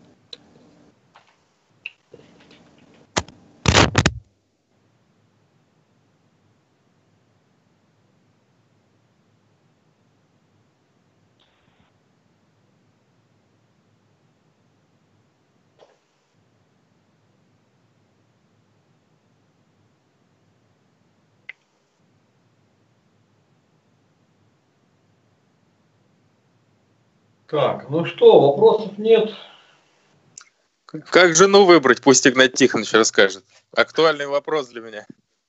Так, ну что, вопросов нет.
Как жену выбрать? Пусть Игнатий Тихонович расскажет. Актуальный вопрос для меня.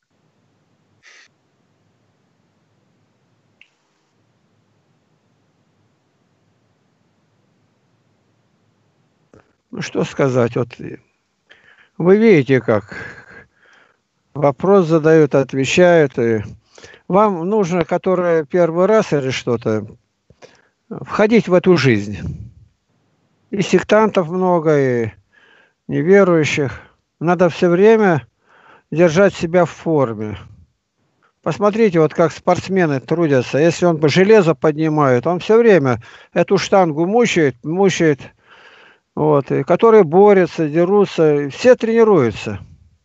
Ну, что сказать? Вот вы видите, как вопрос задают, отвечают. И вам нужно, которое первый раз или что-то, входить в эту жизнь. И сектантов много, и неверующих. Надо все время держать себя в форме. Посмотрите, вот как спортсмены трудятся. Если он железо поднимает, он все время эту штангу мучает, вот, и которые борются, дерутся, все тренируются.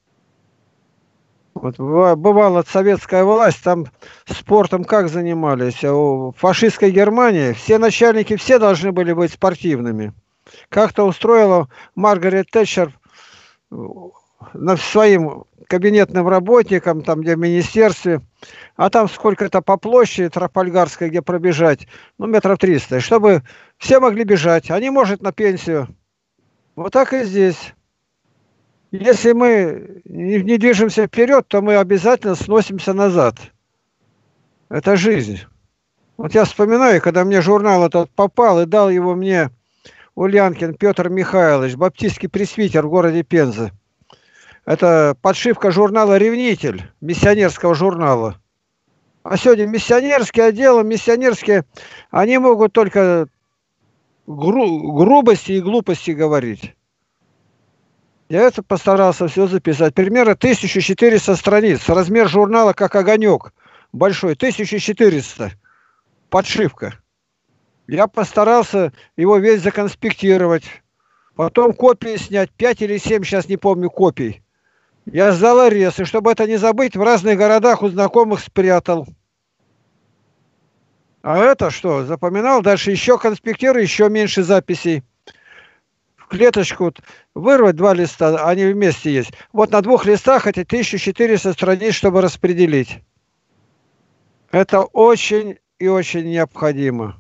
Вот бывала советская власть, там спортом как занимались? А у фашистской Германии все начальники, все должны были быть спортивными. Как-то устроила Маргарет Тэтчер своим кабинетным работникам, там где в министерстве, а там сколько-то по площади Трафальгарской, где пробежать, ну, метров 300, чтобы все могли бежать, они, может, на пенсию. Вот так и здесь. Если мы не движемся вперед, то мы обязательно сносимся назад. Это жизнь. Вот я вспоминаю, когда мне журнал этот попал, и дал его мне Ульянкин Петр Михайлович, баптистский пресвитер в городе Пенза. Это подшивка журнала «Ревнитель», миссионерского журнала. А сегодня миссионерские отделы, они могут только грубости и глупости говорить. Я это постарался все записать. Примерно 1400 страниц. Размер журнала как огонек. Большой. 1400. Подшивка. Я постарался его весь законспектировать. Потом копии снять. 5 или 7, сейчас не помню, копий. Я сдал арест. И чтобы это не забыть, в разных городах у знакомых спрятал. А это что? Запоминал. Дальше еще конспектирую, еще меньше записей. Клеточку вырвать 2 листа, они вместе есть. Вот на 2 листах эти 1400 страниц, чтобы распределить. Это очень и очень необходимо.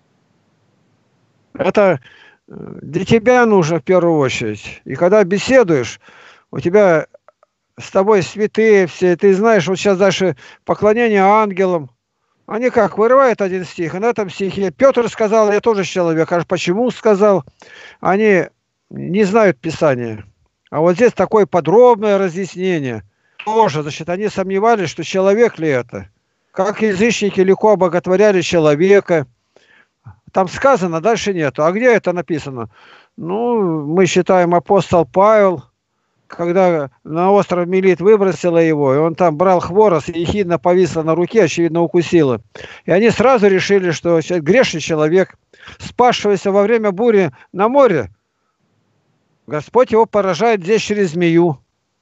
Это для тебя нужно в первую очередь. И когда беседуешь, у тебя с тобой святые все, ты знаешь, вот сейчас дальше поклонение ангелам. Они как, вырывают один стих, и на этом стихе Петр сказал, я тоже человек, а почему сказал? Они не знают Писания. А вот здесь такое подробное разъяснение. Тоже, значит, они сомневались, что человек ли это. Как язычники легко обоготворяли человека. Там сказано, дальше нету. А где это написано? Ну, мы считаем, апостол Павел, когда на остров Мелит выбросила его, и он там брал хворост, и ехидно повисла на руке, очевидно, укусила. И они сразу решили, что грешный человек, спасшийся во время бури на море, Господь его поражает здесь через змею.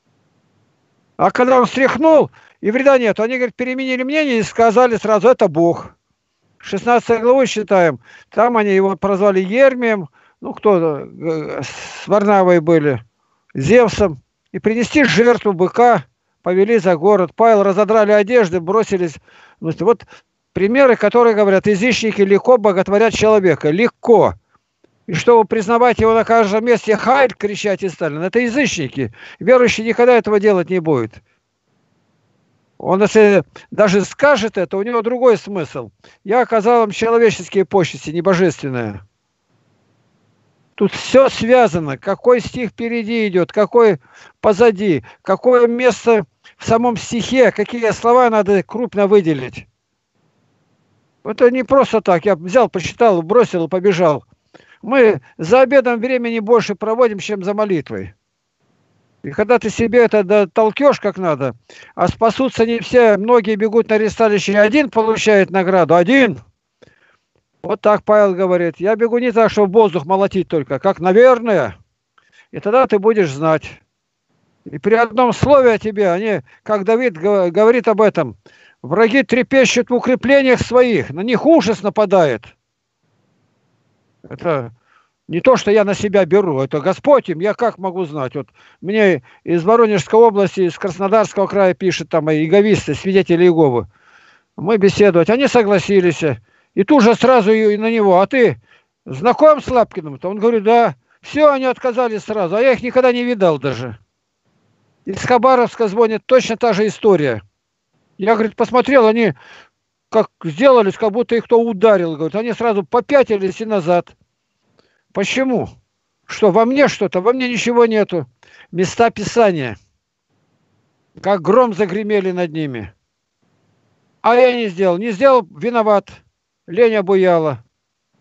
А когда он стряхнул, и вреда нет, они, говорят, переменили мнение и сказали сразу, это Бог. 16 главу считаем, там они его прозвали Ермием, ну кто с Варнавой были, Зевсом, и принести жертву быка, повели за город. Павел разодрали одежды, бросились. Вот примеры, которые говорят, язычники легко боготворят человека, легко. И чтобы признавать его на каждом месте, «Хайль!» кричать и Сталин. Это язычники. Верующий никогда этого делать не будет. Он, если даже скажет это, у него другой смысл. Я оказал им человеческие почести, не божественные. Тут все связано. Какой стих впереди идет, какой позади, какое место в самом стихе, какие слова надо крупно выделить. Это не просто так. Я взял, посчитал, бросил и побежал. Мы за обедом времени больше проводим, чем за молитвой. И когда ты себе это толкешь как надо, а спасутся не все, многие бегут на ресталище, и один получает награду, один. Вот так Павел говорит. Я бегу не так, чтобы воздух молотить только, как, наверное. И тогда ты будешь знать. И при одном слове о тебе, они, как Давид говорит об этом, враги трепещут в укреплениях своих, на них ужас нападает. Это не то, что я на себя беру, это Господь им, я как могу знать? Вот мне из Воронежской области, из Краснодарского края пишут там иеговисты, свидетели Иеговы. Мы беседовать, они согласились. И тут же сразу и на него, а ты знаком с Лапкиным-то? Он говорит, да. Все, они отказались сразу, а я их никогда не видал даже. Из Хабаровска звонит точно та же история. Я, говорит, посмотрел, они как сделались, как будто их кто ударил. Говорит, они сразу попятились и назад. Почему? Что, во мне что-то? Во мне ничего нету. Места Писания. Как гром загремели над ними. А я не сделал. Не сделал, виноват. Лень обуяла.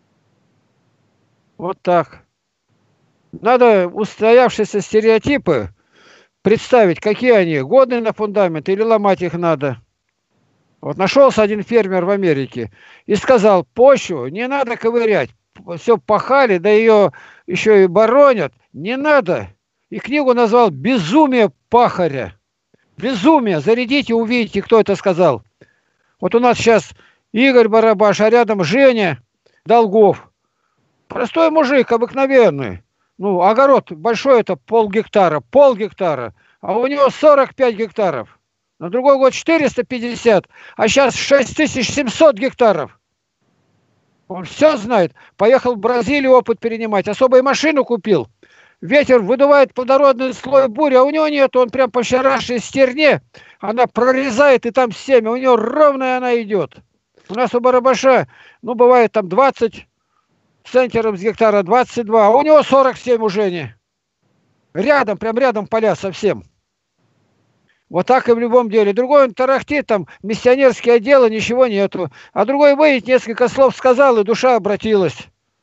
Вот так. Надо устоявшиеся стереотипы представить, какие они, годные на фундамент или ломать их надо. Вот нашелся один фермер в Америке и сказал, почву не надо ковырять, все пахали, да ее еще и боронят, не надо. И книгу назвал «Безумие пахаря». Безумие, зарядите, увидите, кто это сказал. Вот у нас сейчас Игорь Барабаш, а рядом Женя Долгов. Простой мужик, обыкновенный. Ну, огород большой, это полгектара, а у него 45 гектаров. На другой год 450, а сейчас 6700 гектаров. Он все знает. Поехал в Бразилию опыт перенимать, особую машину купил. Ветер выдувает плодородный слой бури, а у него нет, он прям по вчерашней стерне, она прорезает, и там семя, у него ровная она идет. У нас у Барабаша, ну, бывает там 20 центнеров с гектара, 22, а у него 47 уже не. Рядом, прям рядом поля совсем. Вот так и в любом деле. Другой он тарахтит, там миссионерские отделы, ничего нету. А другой выйдет, несколько слов сказал, и душа обратилась.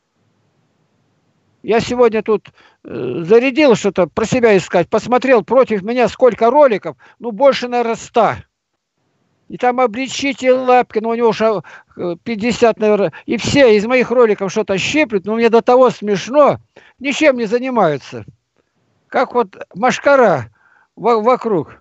Я сегодня тут зарядил что-то про себя искать, посмотрел против меня сколько роликов, ну больше, наверное, 100. И там обличите Лапкина, у него уже 50, наверное, и все из моих роликов что-то щиплют, но мне до того смешно, ничем не занимаются. Как вот машкара вокруг.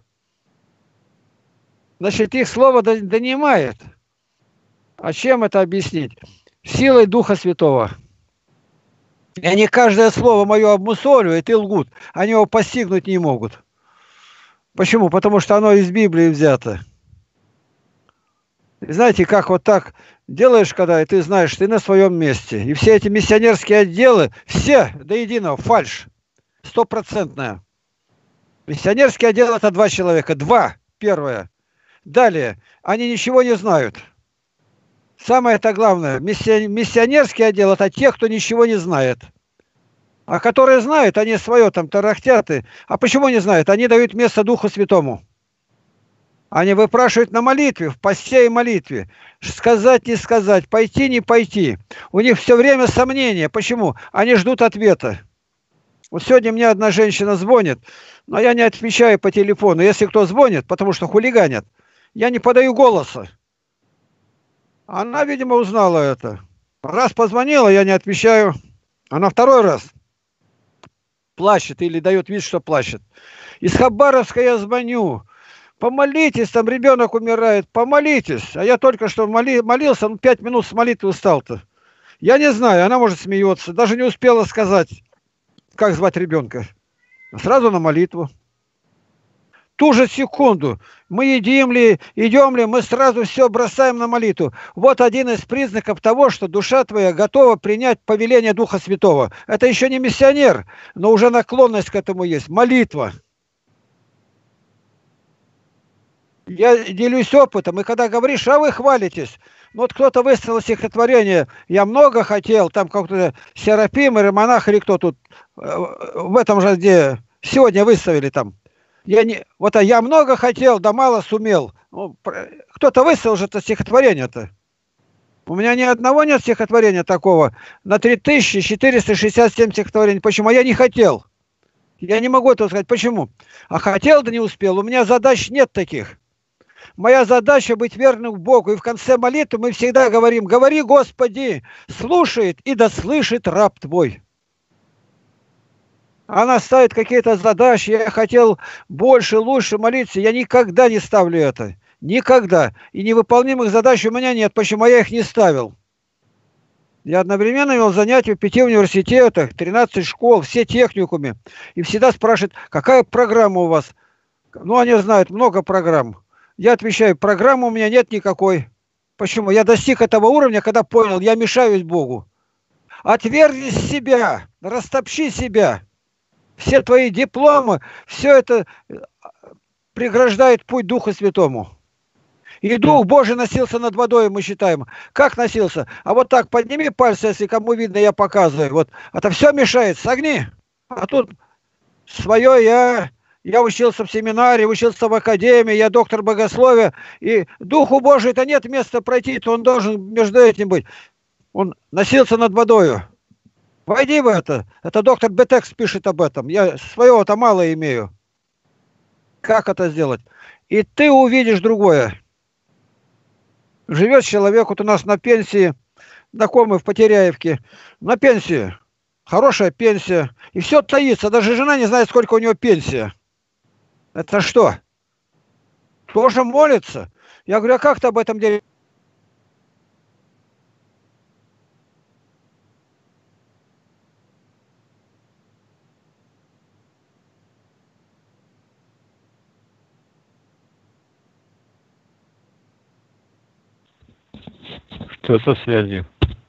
Значит, их слово донимает. А чем это объяснить? Силой Духа Святого. И они каждое слово мое обмусоливают и лгут. Они его постигнуть не могут. Почему? Потому что оно из Библии взято. И знаете, как вот так делаешь, когда и ты знаешь, ты на своем месте. И все эти миссионерские отделы, все до единого, фальшь. 100%. Миссионерский отдел — это 2 человека. 2. Первое. Далее. Они ничего не знают. Самое-то главное, миссионерский отдел — это те, кто ничего не знает. А которые знают, они свое там тарахтят. А почему не знают? Они дают место Духу Святому. Они выпрашивают на молитве, в посте и молитве. Сказать, не сказать, пойти, не пойти. У них все время сомнения. Почему? Они ждут ответа. Вот сегодня мне одна женщина звонит, но я не отвечаю по телефону. Если кто звонит, потому что хулиганят, я не подаю голоса. Она, видимо, узнала это. Раз позвонила, я не отвечаю. Она второй раз плачет или дает вид, что плачет. Из Хабаровска я звоню. Помолитесь, там ребенок умирает, помолитесь. А я только что молился, 5 минут с молитвы устал-то. Я не знаю, она может смеется. Даже не успела сказать, как звать ребенка. Сразу на молитву. Ту же секунду мы едим ли, идем ли, мы сразу все бросаем на молитву. Вот один из признаков того, что душа твоя готова принять повеление Духа Святого. Это еще не миссионер, но уже наклонность к этому есть. Молитва. Я делюсь опытом, и когда говоришь, а вы хвалитесь, ну вот кто-то выставил стихотворение, я много хотел, там как-то Серафим или монах, или кто тут, в этом же, где сегодня выставили там. Я много хотел, да мало сумел. Ну, кто-то выставил же это стихотворение-то. У меня ни одного нет стихотворения такого. На 3467 стихотворений. Почему? А я не хотел. Я не могу этого сказать. Почему? А хотел, да не успел. У меня задач нет таких. Моя задача быть верным Богу. И в конце молитвы мы всегда говорим: говори, Господи, слушает и да слышит раб Твой. Она ставит какие-то задачи, я хотел больше, лучше молиться. Я никогда не ставлю это. Никогда. И невыполнимых задач у меня нет. Почему? Я их не ставил. Я одновременно вел занятия в 5 университетах, 13 школ, все техникумы. И всегда спрашивают, какая программа у вас? Ну, они знают, много программ. Я отвечаю, программы у меня нет никакой. Почему? Я достиг этого уровня, когда понял, я мешаюсь Богу. Отвергни себя, растопчи себя. Все твои дипломы, все это преграждает путь Духу Святому. И Дух Божий носился над водой, мы считаем. Как носился? А вот так подними пальцы, если кому видно, я показываю. Вот. Это все мешает, согни. А тут свое я учился в семинаре, учился в академии, я доктор богословия. И Духу Божию-то нет места пройти, то он должен между этим быть. Он носился над водою. Войди в это. Это доктор Бетекс пишет об этом. Я своего-то мало имею. Как это сделать? И ты увидишь другое. Живет человек, вот у нас на пенсии, знакомый в Потеряевке, на пенсии, хорошая пенсия, и все таится, даже жена не знает, сколько у него пенсия. Это что? Тоже молится? Я говорю, а как ты об этом деле?
Что со связью?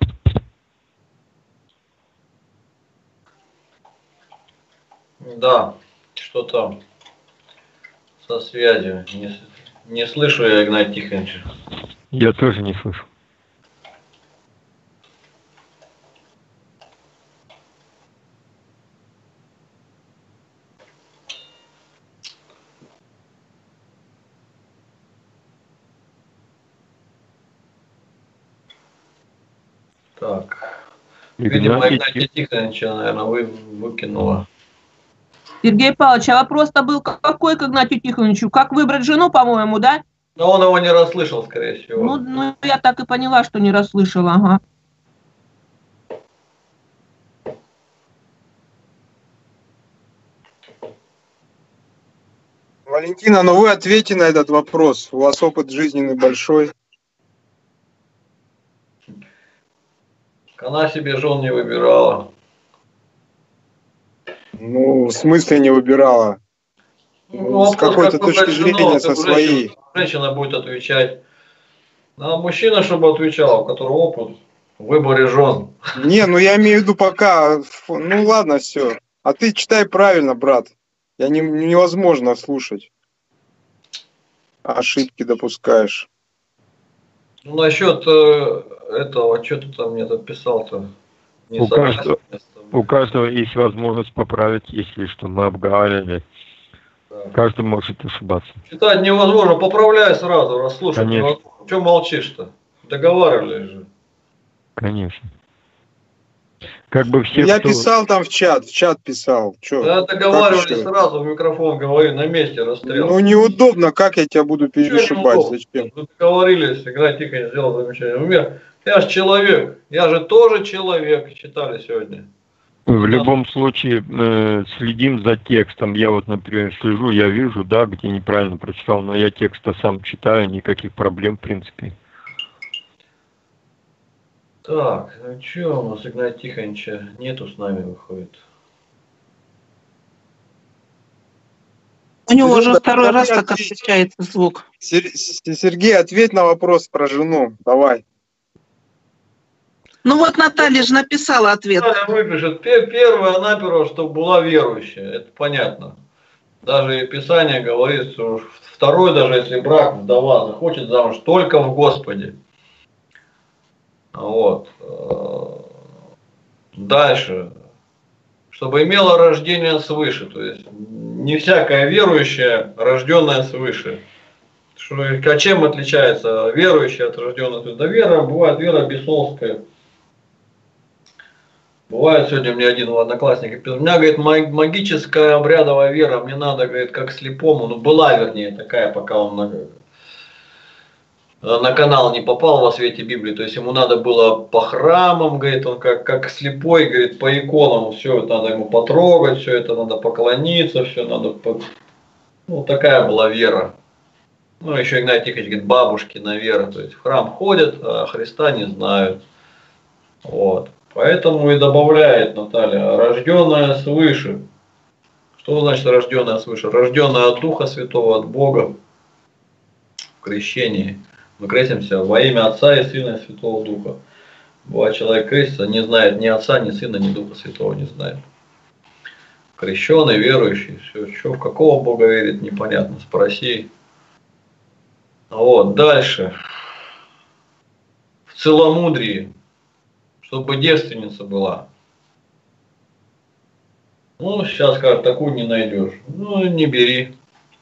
Да, что-то со связью. Не слышу я Игнатия Тихоновича.
Я тоже не слышу.
Так. Видимо, Игнатия Тихоновича, наверное, выкинула.
Сергей Павлович, а вопрос-то был какой к Игнатию Тихоновичу? Как выбрать жену, по-моему, да?
Но он его не расслышал, скорее всего.
Ну, я так и поняла, что не расслышала, ага.
Валентина, ну вы ответьте на этот вопрос. У вас опыт жизненный большой.
Она себе жен не выбирала.
Ну, в смысле не выбирала?
Ну,
с какой-то точки зрения, со своей.
Женщина будет отвечать. А мужчина, чтобы отвечал, у которого опыт в выборе жен.
Не, ну я имею в виду пока. Ну ладно, все. А ты читай правильно, брат. Невозможно слушать. Ошибки допускаешь.
Ну, насчет этого, что ты там мне тут писал-то?
У каждого есть возможность поправить, если что мы обговаривали. Да. Каждый может ошибаться.
Читать невозможно, поправляй сразу, расслушать невозможно. Чего молчишь-то? Договаривались же.
Конечно. Как бы все,
я писал там в чат писал. Чё?
Да, договаривались сразу, в микрофон говори, на месте расстрел.
Ну неудобно, как я тебя буду перешибать, зачем?
Вы договорились, Игнатий Тихонович сделал замечание. Я же человек, я же тоже человек, читали сегодня.
В любом случае следим за текстом. Я вот, например, слежу, я вижу, да, где неправильно прочитал, но я текст-то сам читаю, никаких проблем в принципе.
Так, ну что у нас Игнатия Тихоновича нету с нами, выходит.
У него уже второй раз так отключается звук.
Сергей, ответь на вопрос про жену, давай.
Ну вот Наталья же написала ответ.
Наталья выпишет. Первое, наперво, чтобы была верующая, это понятно. Даже Писание говорит, что второй, даже если брак, вдова захочет замуж, только в Господе. Вот. Дальше. Чтобы имела рождение свыше. То есть не всякая верующая, рожденная свыше. А чем отличается верующая от рожденной свыше? Да вера, бывает вера бесовская. Бывает, сегодня мне один одноклассник писал, у меня, говорит, магическая обрядовая вера, мне надо, говорит, как слепому, ну была, вернее, такая, пока он на канал не попал во свете Библии, то есть ему надо было по храмам, говорит, он как слепой, говорит, по иконам, все это надо ему потрогать, все это надо поклониться, все надо, ну такая была вера. Ну еще Игнатий Тихонович говорит, бабушкина вера, то есть в храм ходят, а Христа не знают. Вот. Поэтому и добавляет Наталья, рожденная свыше. Что значит рожденная свыше? Рожденная от Духа Святого, от Бога в крещении. Мы крестимся во имя Отца и Сына и Святого Духа. Бывает, человек крестится, не знает ни Отца, ни Сына, ни Духа Святого не знает. Крещеный, верующий, все, что, в какого Бога верит, непонятно, спроси. Вот, дальше. В целомудрии. Чтобы девственница была. Ну, сейчас скажут, такую не найдешь. Ну, не бери.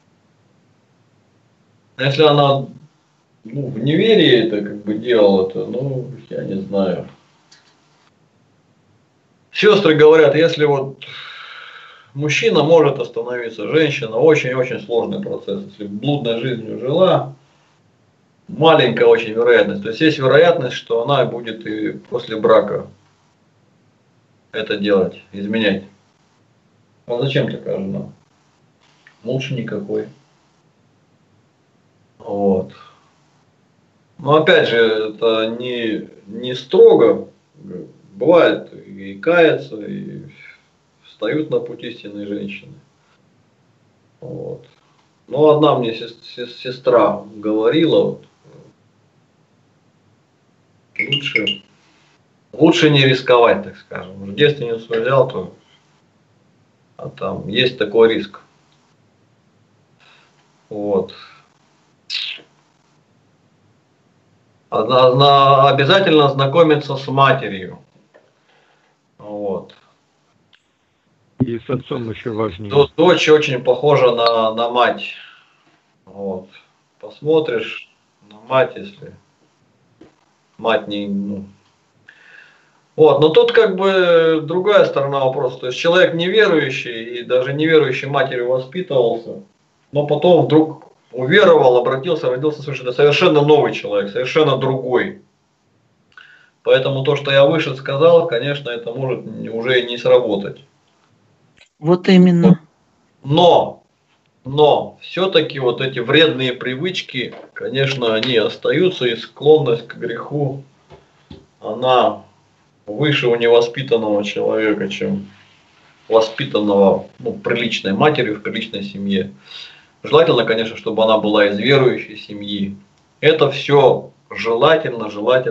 Если она в неверии это как бы делала, то, ну, я не знаю. сестры говорят, если вот мужчина может остановиться, женщина, очень-очень сложный процесс. Если блудной жизнью жила, маленькая очень вероятность. То есть есть вероятность, что она будет и после брака это делать, изменять. А зачем такая жена? Лучше никакой. Вот. Но опять же, это не строго. Бывает и каются, и встают на путь истинной женщины. Вот. Но одна мне сестра говорила, вот, лучше не рисковать, так скажем. В девственницу взял, то а там есть такой риск. Вот. Обязательно знакомиться с матерью. Вот.
И с отцом еще важнее.
Дочь очень похожа на мать. Вот. Посмотришь на мать, если мать не... Ну. Вот, но тут как бы другая сторона вопроса. То есть человек неверующий и даже неверующей матерью воспитывался, но потом вдруг уверовал, обратился, родился совершенно новый человек, совершенно другой. Поэтому то, что я выше сказал, конечно, это может уже и не сработать.
Вот именно.
Но все-таки вот эти вредные привычки, конечно, они остаются, и склонность к греху, она выше у невоспитанного человека, чем воспитанного, ну, приличной матерью в приличной семье. Желательно, конечно, чтобы она была из верующей семьи. Это все желательно.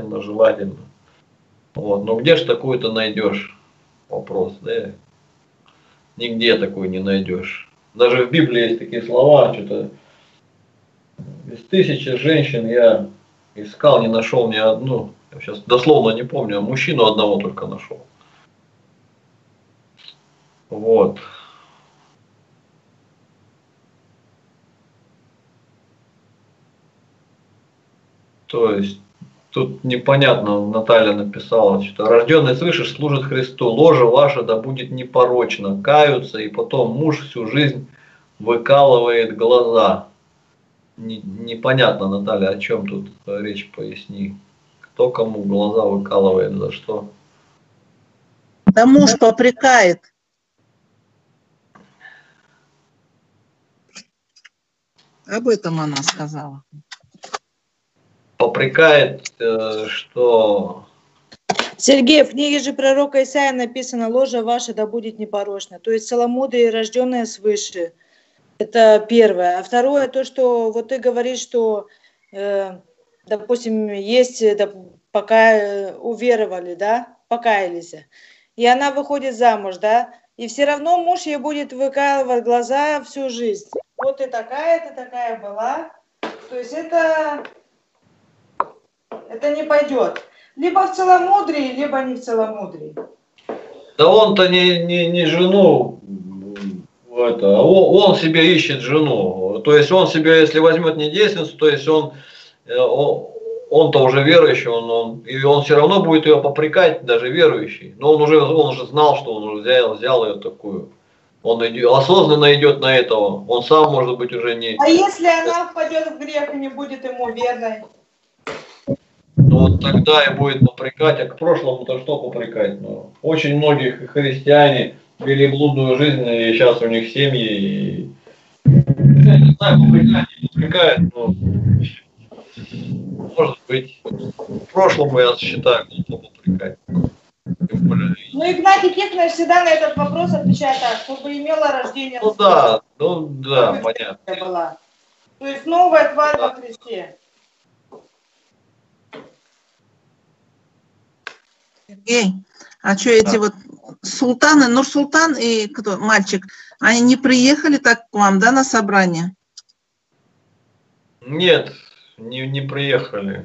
Вот. Но где же такую-то найдешь? Вопрос, да? Нигде такой не найдешь. Даже в Библии есть такие слова, что-то из 1000 женщин я искал, не нашел ни одну. Я сейчас дословно не помню, а мужчину одного только нашел. Вот. То есть тут непонятно, Наталья написала, что рожденный свыше служит Христу, ложа ваша да будет непорочна, каются, и потом муж всю жизнь выкалывает глаза. Непонятно, Наталья, о чем тут речь, поясни. Кто кому глаза выкалывает, за что?
Да муж попрекает. Об этом она сказала.
Попрекает, что...
Сергей, в книге же пророка Исаия написано: ложа ваша да будет непорочна. То есть целомудрие, рожденное свыше. Это первое. А второе, то, что вот ты говоришь, что, допустим, есть, пока уверовали, да, покаялись, и она выходит замуж, да, и все равно муж ей будет выкалывать глаза всю жизнь. Вот ты такая была. То есть это не пойдет. Либо в целомудрии, либо не в целомудрии.
Да он-то не жену, это, он себе ищет жену. То есть он себе, если возьмет не девственницу, то есть он-то уже верующий, и он все равно будет ее попрекать, даже верующий. Но он уже знал, что он уже взял ее такую. Он осознанно идет на этого. Он сам, может быть, уже не...
А если она впадет в грех и не будет ему верной?
Ну вот тогда и будет попрекать, а к прошлому-то что попрекать? Ну, очень многие христиане вели блудную жизнь, и сейчас у них семьи, и... Я не знаю, попрекать, не попрекают, но... Может быть, в прошлом, я считаю, глупо попрекать.
Ну, Игнатий Тихонович всегда на этот вопрос отвечает так, чтобы имела рождение.
Ну да, понятно.
Была. То есть новая тварь во Христе.
Сергей, а что эти вот султаны, Нур-Султан и кто, мальчик, они не приехали так к вам, да, на собрание?
Нет, не приехали.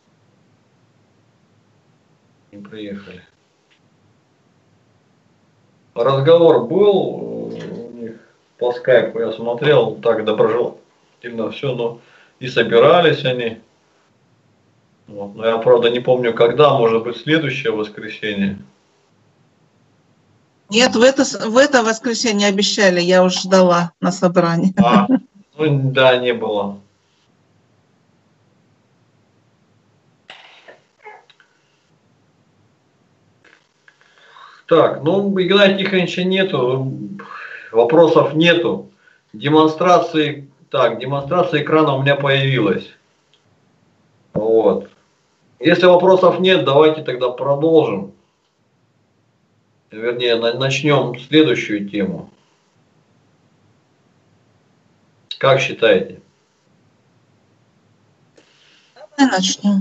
Не приехали. Разговор был у них по скайпу, я смотрел, так доброжелательно все, но и собирались они. Вот. Но я, правда, не помню, когда, может быть, следующее воскресенье.
Нет, в это воскресенье обещали, я уже ждала на собрании.
Ну да, не было. Так, ну Игнатия Тихоновича нету, вопросов нету. Демонстрация экрана у меня появилась. Вот. Если вопросов нет, давайте тогда продолжим. Вернее, начнем следующую тему. Как считаете?
Давай начнем.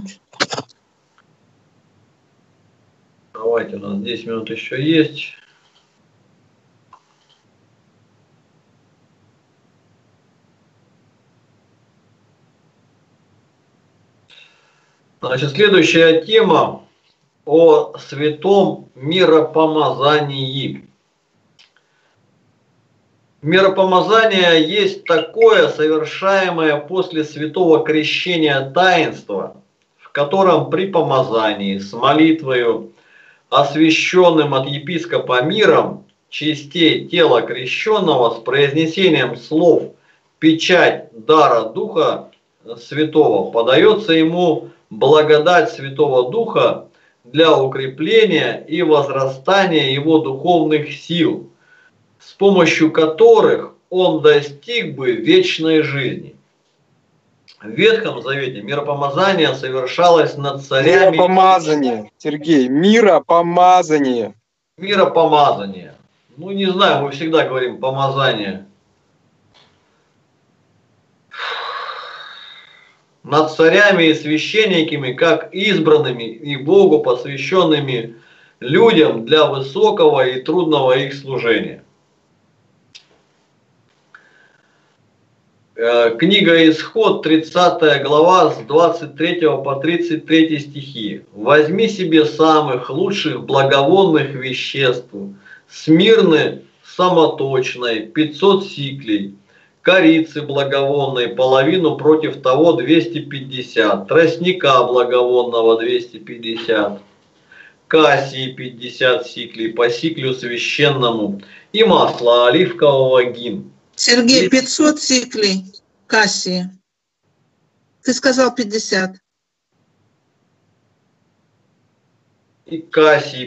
Давайте, у нас 10 минут еще есть. Значит, следующая тема о святом миропомазании. Миропомазание есть такое совершаемое после святого крещения таинство, в котором при помазании с молитвою, освященным от епископа миром, частей тела крещенного с произнесением слов «печать дара Духа Святого» подается ему благодать Святого Духа для укрепления и возрастания его духовных сил, с помощью которых он достиг бы вечной жизни. В Ветхом Завете миропомазание совершалось над царями...
Миропомазание, Сергей, миропомазание.
Миропомазание. Ну, не знаю, мы всегда говорим помазание. Над царями и священниками, как избранными и Богу посвященными людям для высокого и трудного их служения. Книга Исход, 30 глава, с 23 по 33 стихи. «Возьми себе самых лучших благовонных веществ, смирны самоточной 500 сиклей, корицы благовонной половину против того 250, тростника благовонного 250, кассии 50 сиклей по сиклю священному и масла оливкового гин».
Сергей, 500 сиклей кассии. Ты сказал 50.
И кассии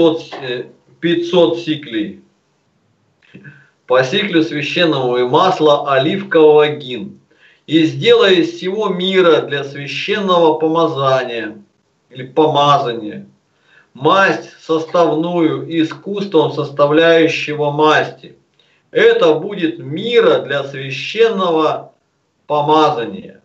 500 сиклей по сиклю священному и масла оливкового гин. И сделай из всего мира для священного помазания или помазания масть составную искусством составляющего масти. Это будет мира для священного помазания.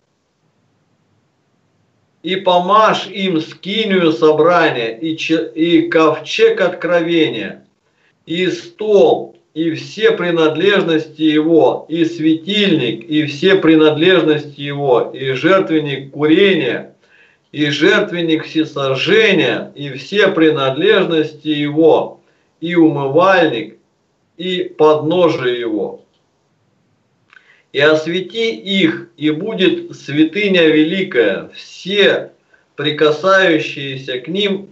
И помажь им скинию собрания, и ковчег откровения, и стол, и все принадлежности его, и светильник, и все принадлежности его, и жертвенник курения, и жертвенник всесожжения, и все принадлежности его, и умывальник, и подножие его. И освети их, и будет святыня великая, все прикасающиеся к ним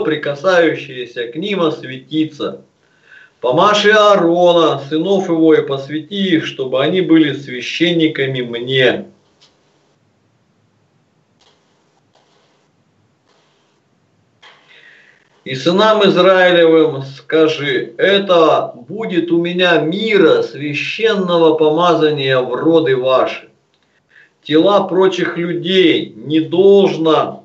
осветится. Помажь Аарона, сынов его, и посвяти их, чтобы они были священниками мне. И сынам Израилевым скажи: это будет у меня мира священного помазания в роды ваши. Тела прочих людей не должно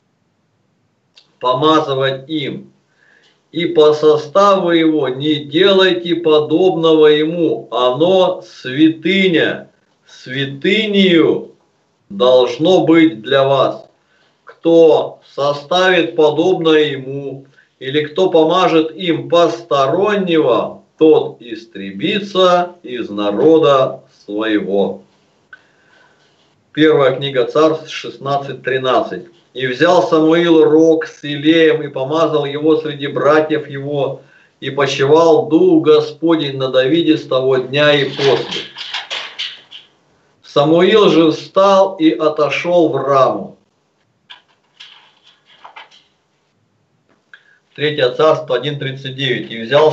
помазывать им, и по составу его не делайте подобного ему, оно святыня, святынею должно быть для вас. Кто составит подобное ему, или кто помажет им постороннего, тот истребится из народа своего. Первая книга Царств 16:13. И взял Самуил рог с Илеем и помазал его среди братьев его, и почивал Дух Господень на Давиде с того дня и после. Самуил же встал и отошел в Раму. Третье царство 1.39. И взял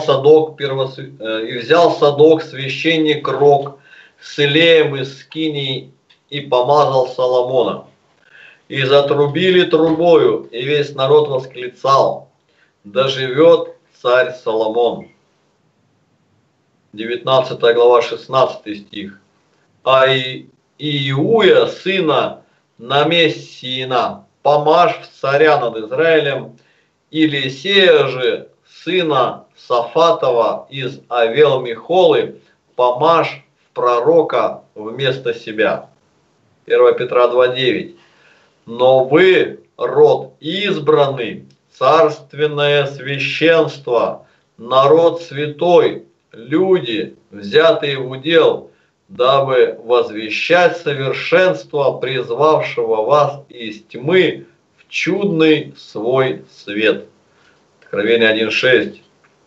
Садок священник Рог с Илеем из Скинии и помазал Соломона. И затрубили трубою, и весь народ восклицал: да живет царь Соломон. 19 глава 16 стих. А Иуя, сына Намессиина, помажь в царя над Израилем, Елисея же, сына Сафатова из Авел-Михолы, помажь в пророка вместо себя. 1 Петра 2.9. Но вы, род избранный, царственное священство, народ святой, люди, взятые в удел, дабы возвещать совершенство призвавшего вас из тьмы в чудный свой свет. Откровение 1.6.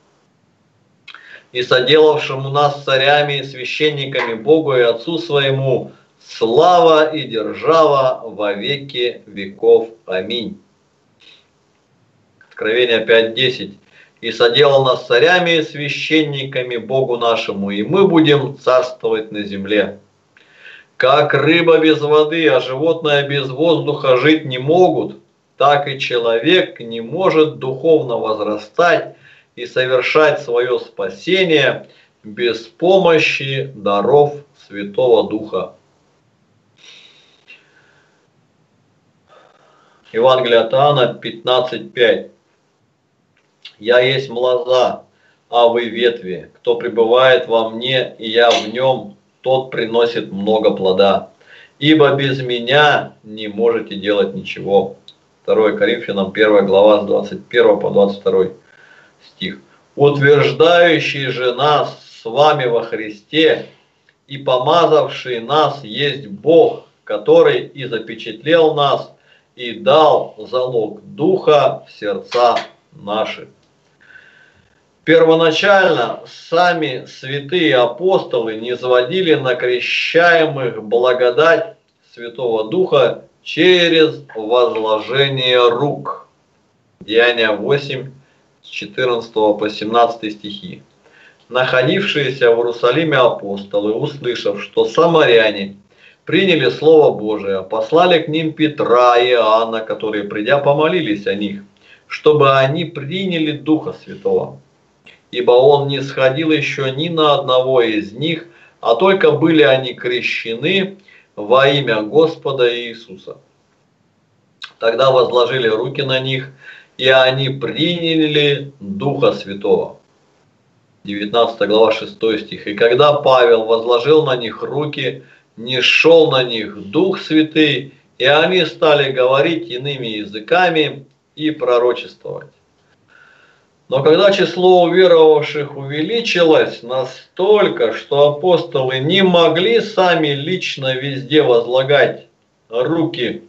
И соделавшему нас царями и священниками Богу и Отцу своему, слава и держава во веки веков. Аминь. Откровение 5.10. И соделал нас царями и священниками Богу нашему, и мы будем царствовать на земле. Как рыба без воды, а животное без воздуха жить не могут, так и человек не может духовно возрастать и совершать свое спасение без помощи даров Святого Духа. Евангелие от Иоанна 15.5. Я есть лоза, а вы ветви. Кто пребывает во мне, и я в нем, тот приносит много плода. Ибо без меня не можете делать ничего. 2 Коринфянам 1 глава с 21 по 22 стих. Утверждающий же нас с вами во Христе и помазавший нас есть Бог, который и запечатлел нас и дал залог Духа в сердца наши. Первоначально сами святые апостолы низводили на крещаемых благодать Святого Духа через возложение рук. Деяния 8, с 14 по 17 стихи. Находившиеся в Иерусалиме апостолы, услышав, что самаряне приняли Слово Божие, послали к ним Петра и Иоанна, которые, придя, помолились о них, чтобы они приняли Духа Святого. Ибо он не сходил еще ни на одного из них, а только были они крещены во имя Господа Иисуса. Тогда возложили руки на них, и они приняли Духа Святого. 19 глава 6 стих. И когда Павел возложил на них руки, нишел на них Дух Святый, и они стали говорить иными языками и пророчествовать. Но когда число уверовавших увеличилось настолько, что апостолы не могли сами лично везде возлагать руки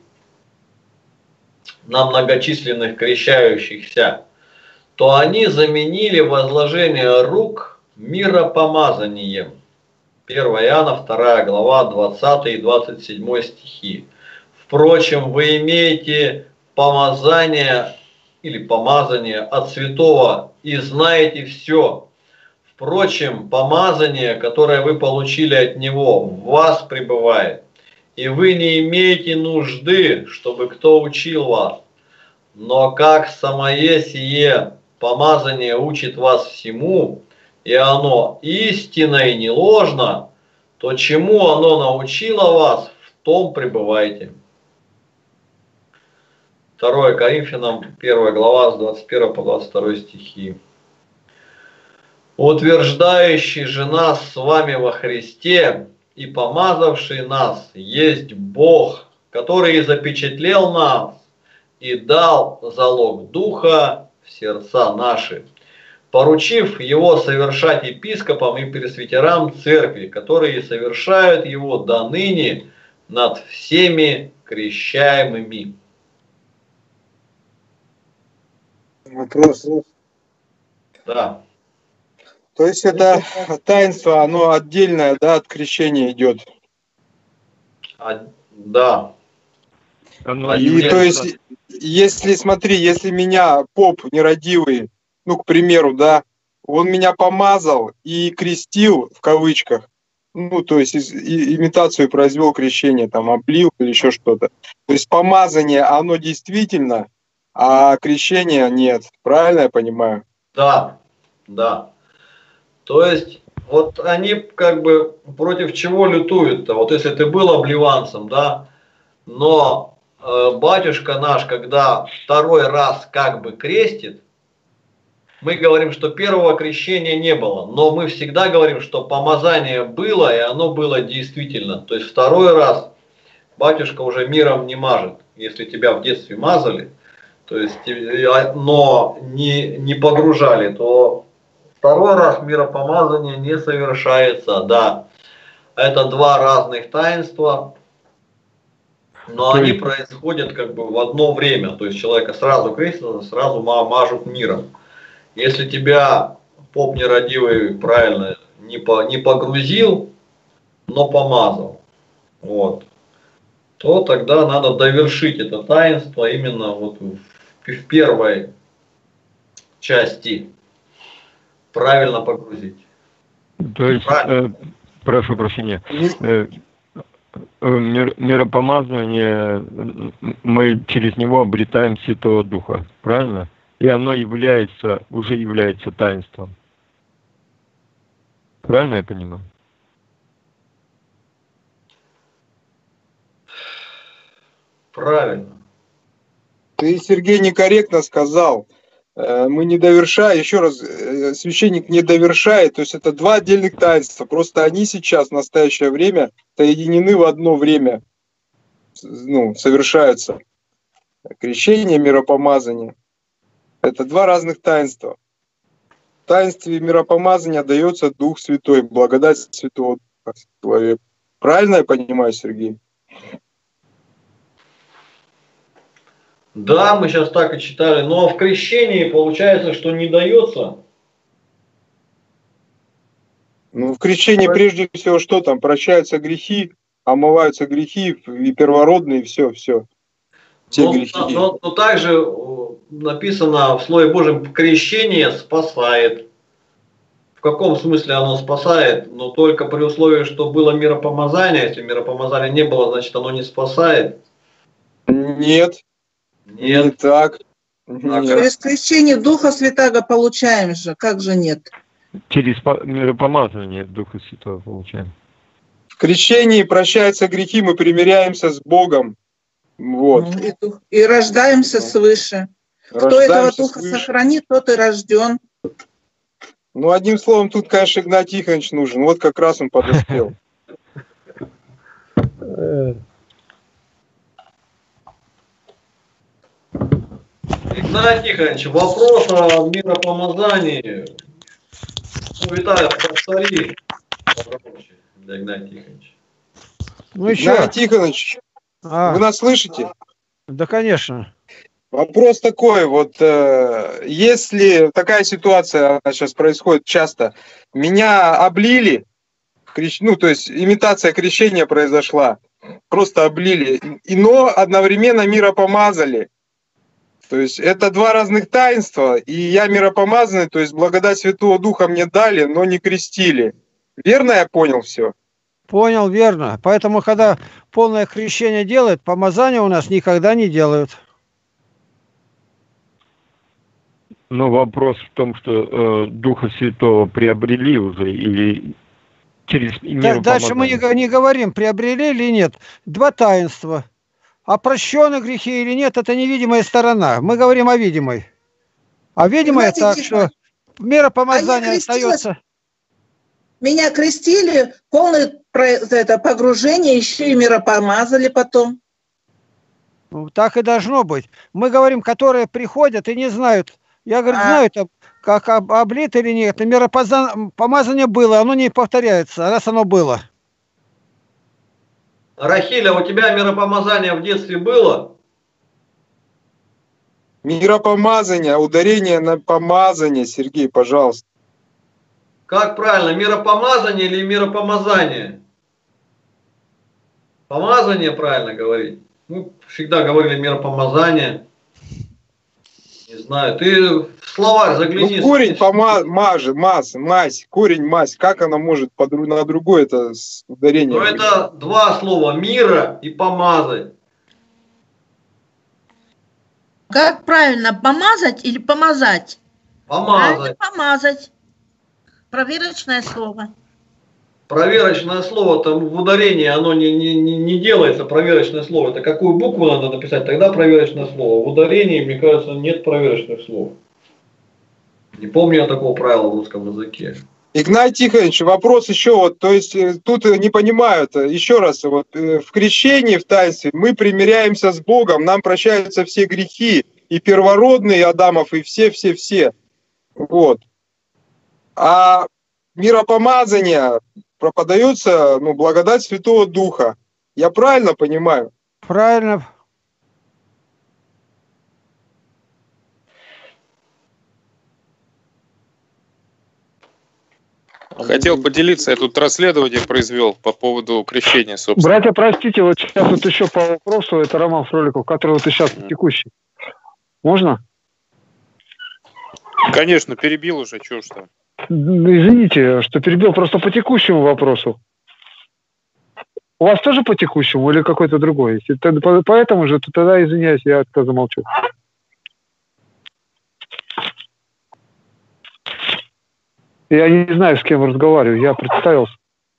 на многочисленных крещающихся, то они заменили возложение рук миропомазанием. 1 Иоанна 2 глава 20 и 27 стихи. Впрочем, вы имеете помазание или помазание от святого и знаете все. Впрочем, помазание, которое вы получили от него, в вас пребывает, и вы не имеете нужды, чтобы кто учил вас. Но как самое сие помазание учит вас всему, и оно истинно и не ложно, то чему оно научило вас, в том пребывайте. 2 Коринфянам 1 глава с 21 по 22 стихи. Утверждающий же нас с вами во Христе и помазавший нас есть Бог, который запечатлел нас и дал залог Духа в сердца наши, поручив его совершать епископам и пресвитерам церкви, которые совершают его до ныне над всеми крещаемыми.
Вопрос.
Да.
То есть это таинство, оно отдельное, да, от крещения идет?
Да.
Оно
И
является...
то есть, если, смотри, если меня поп нерадивый, ну, к примеру, да, он меня помазал и крестил, в кавычках, ну, то есть имитацию произвел крещение, там, облил или еще что-то. То есть помазание, оно действительно, а крещение нет. Правильно я понимаю?
Да, да. То есть, вот они как бы против чего лютуют-то? Вот если ты был обливанцем, да, но батюшка наш, когда второй раз как бы крестит, мы говорим, что первого крещения не было, но мы всегда говорим, что помазание было, и оно было действительно. То есть второй раз батюшка уже миром не мажет, если тебя в детстве мазали, то есть, но не погружали, то второй раз миропомазание не совершается, да. Это два разных таинства, но они происходят как бы в одно время. То есть человека сразу крестят, сразу мажут миром. Если тебя поп нерадивый правильно не погрузил, но помазал, вот, то тогда надо довершить это таинство именно вот в первой части. Правильно погрузить.
То есть, прошу прощения, миропомазание, мы через него обретаем Святого Духа, правильно? И оно уже является таинством. Правильно я понимаю?
Правильно.
Ты, Сергей, некорректно сказал. Мы не довершаем, еще раз, священник не довершает, то есть это два отдельных таинства, просто они сейчас в настоящее время соединены в одно время, ну, совершаются. Крещение, миропомазание. Это два разных таинства. В таинстве миропомазания дается Дух Святой, благодать Святого Духа человеку. Правильно я понимаю, Сергей?
Да, мы сейчас так и читали, но в крещении получается, что не дается.
Ну, в крещении прежде всего что там? Прощаются грехи, омываются грехи и первородные, и все. Все грехи.
Но также написано в Слове Божьем, крещение спасает. В каком смысле оно спасает? Но только при условии, что было миропомазание. Если миропомазания не было, значит оно не спасает.
Нет.
Нет.
Не так.
Через крещение Духа Святаго получаем же, как же нет?
Через миропомазание Духа Святого получаем.
В крещении прощаются грехи, мы примиряемся с Богом. Вот.
И рождаемся свыше. Кто этого Духа сохранит, тот и рожден.
Ну, одним словом, тут, конечно, Игнат Тихонович нужен. Вот как раз он подоспел.
Игнат Тихонович, вопрос о миропомазании. Ну, Виталий, повтори для Игната Тихоновича.
Ну,
Игнат Тихонович, вы нас слышите?
Да, конечно.
Вопрос такой, вот если такая ситуация, она сейчас происходит часто, меня облили, ну, то есть имитация крещения произошла, просто облили, но одновременно миропомазали. То есть это два разных таинства, и я миропомазанный, то есть благодать Святого Духа мне дали, но не крестили. Верно я понял все?
Понял, верно. Поэтому, когда полное крещение делают, помазание у нас никогда не делают.
Но вопрос в том, что Духа Святого приобрели уже или через миру
Дальше мы не говорим, приобрели или нет. Два таинства. А прощены грехи или нет, это невидимая сторона. Мы говорим о видимой. А видимая так, что миропомазание остается.
Меня крестили, полное погружение, еще и миропомазали потом.
Ну, так и должно быть. Мы говорим, которые приходят и не знают. Я говорю, знаю, там, как облит или нет. И миропомазание было, оно не повторяется, раз оно было.
Рахиля, у тебя миропомазание в детстве было?
Миропомазание, ударение на помазание, Сергей, пожалуйста.
Как правильно, миропомазание или миропомазание? Помазание правильно говорить. Мы всегда говорили миропомазание. Не знаю, ты в словарь загляни.
Ну, корень мазь, корень мазь. Как она может на другое это ударение?
Ну, это два слова: мира и помазать.
Как правильно, помазать или помазать?
Помазать.
Помазать. Проверочное слово.
Проверочное слово, там в ударении оно не делается, проверочное слово. Это какую букву надо написать, тогда проверочное слово. В ударении, мне кажется, нет проверочных слов. Не помню я такого правила в русском языке.
Игнатий Тихонович, вопрос еще вот, то есть тут не понимают, еще раз, вот в крещении, в таинстве мы примиряемся с Богом, нам прощаются все грехи, и первородные Адамов, и все. Вот. А миропомазание пропадается, ну, благодать Святого Духа. Я правильно понимаю?
Правильно.
Хотел поделиться, я тут расследование произвел по поводу крещения, собственно.
Братья, простите, вот сейчас вот еще по вопросу, это Роман Фроликов, который вот сейчас текущий. Можно?
Конечно, перебил уже, чего ж там.
Извините, что перебил, просто по текущему вопросу. У вас тоже по текущему или какой-то другой? Если поэтому же, то тогда извиняюсь, я замолчу. Я не знаю, с кем разговариваю, я представился.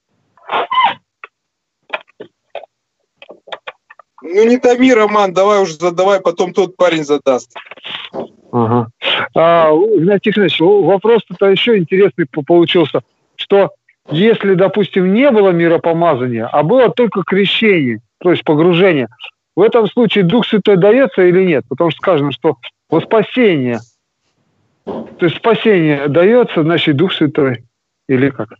Ну не томи, Роман, давай уже задавай, потом тот парень задаст.
Ага. Игнатий Тихонович, вопрос-то еще интересный получился, что если, допустим, не было миропомазания, а было только крещение, то есть погружение, в этом случае Дух Святой дается или нет? Потому что сказано, что во спасение, то есть спасение дается, значит, Дух Святой. Или как?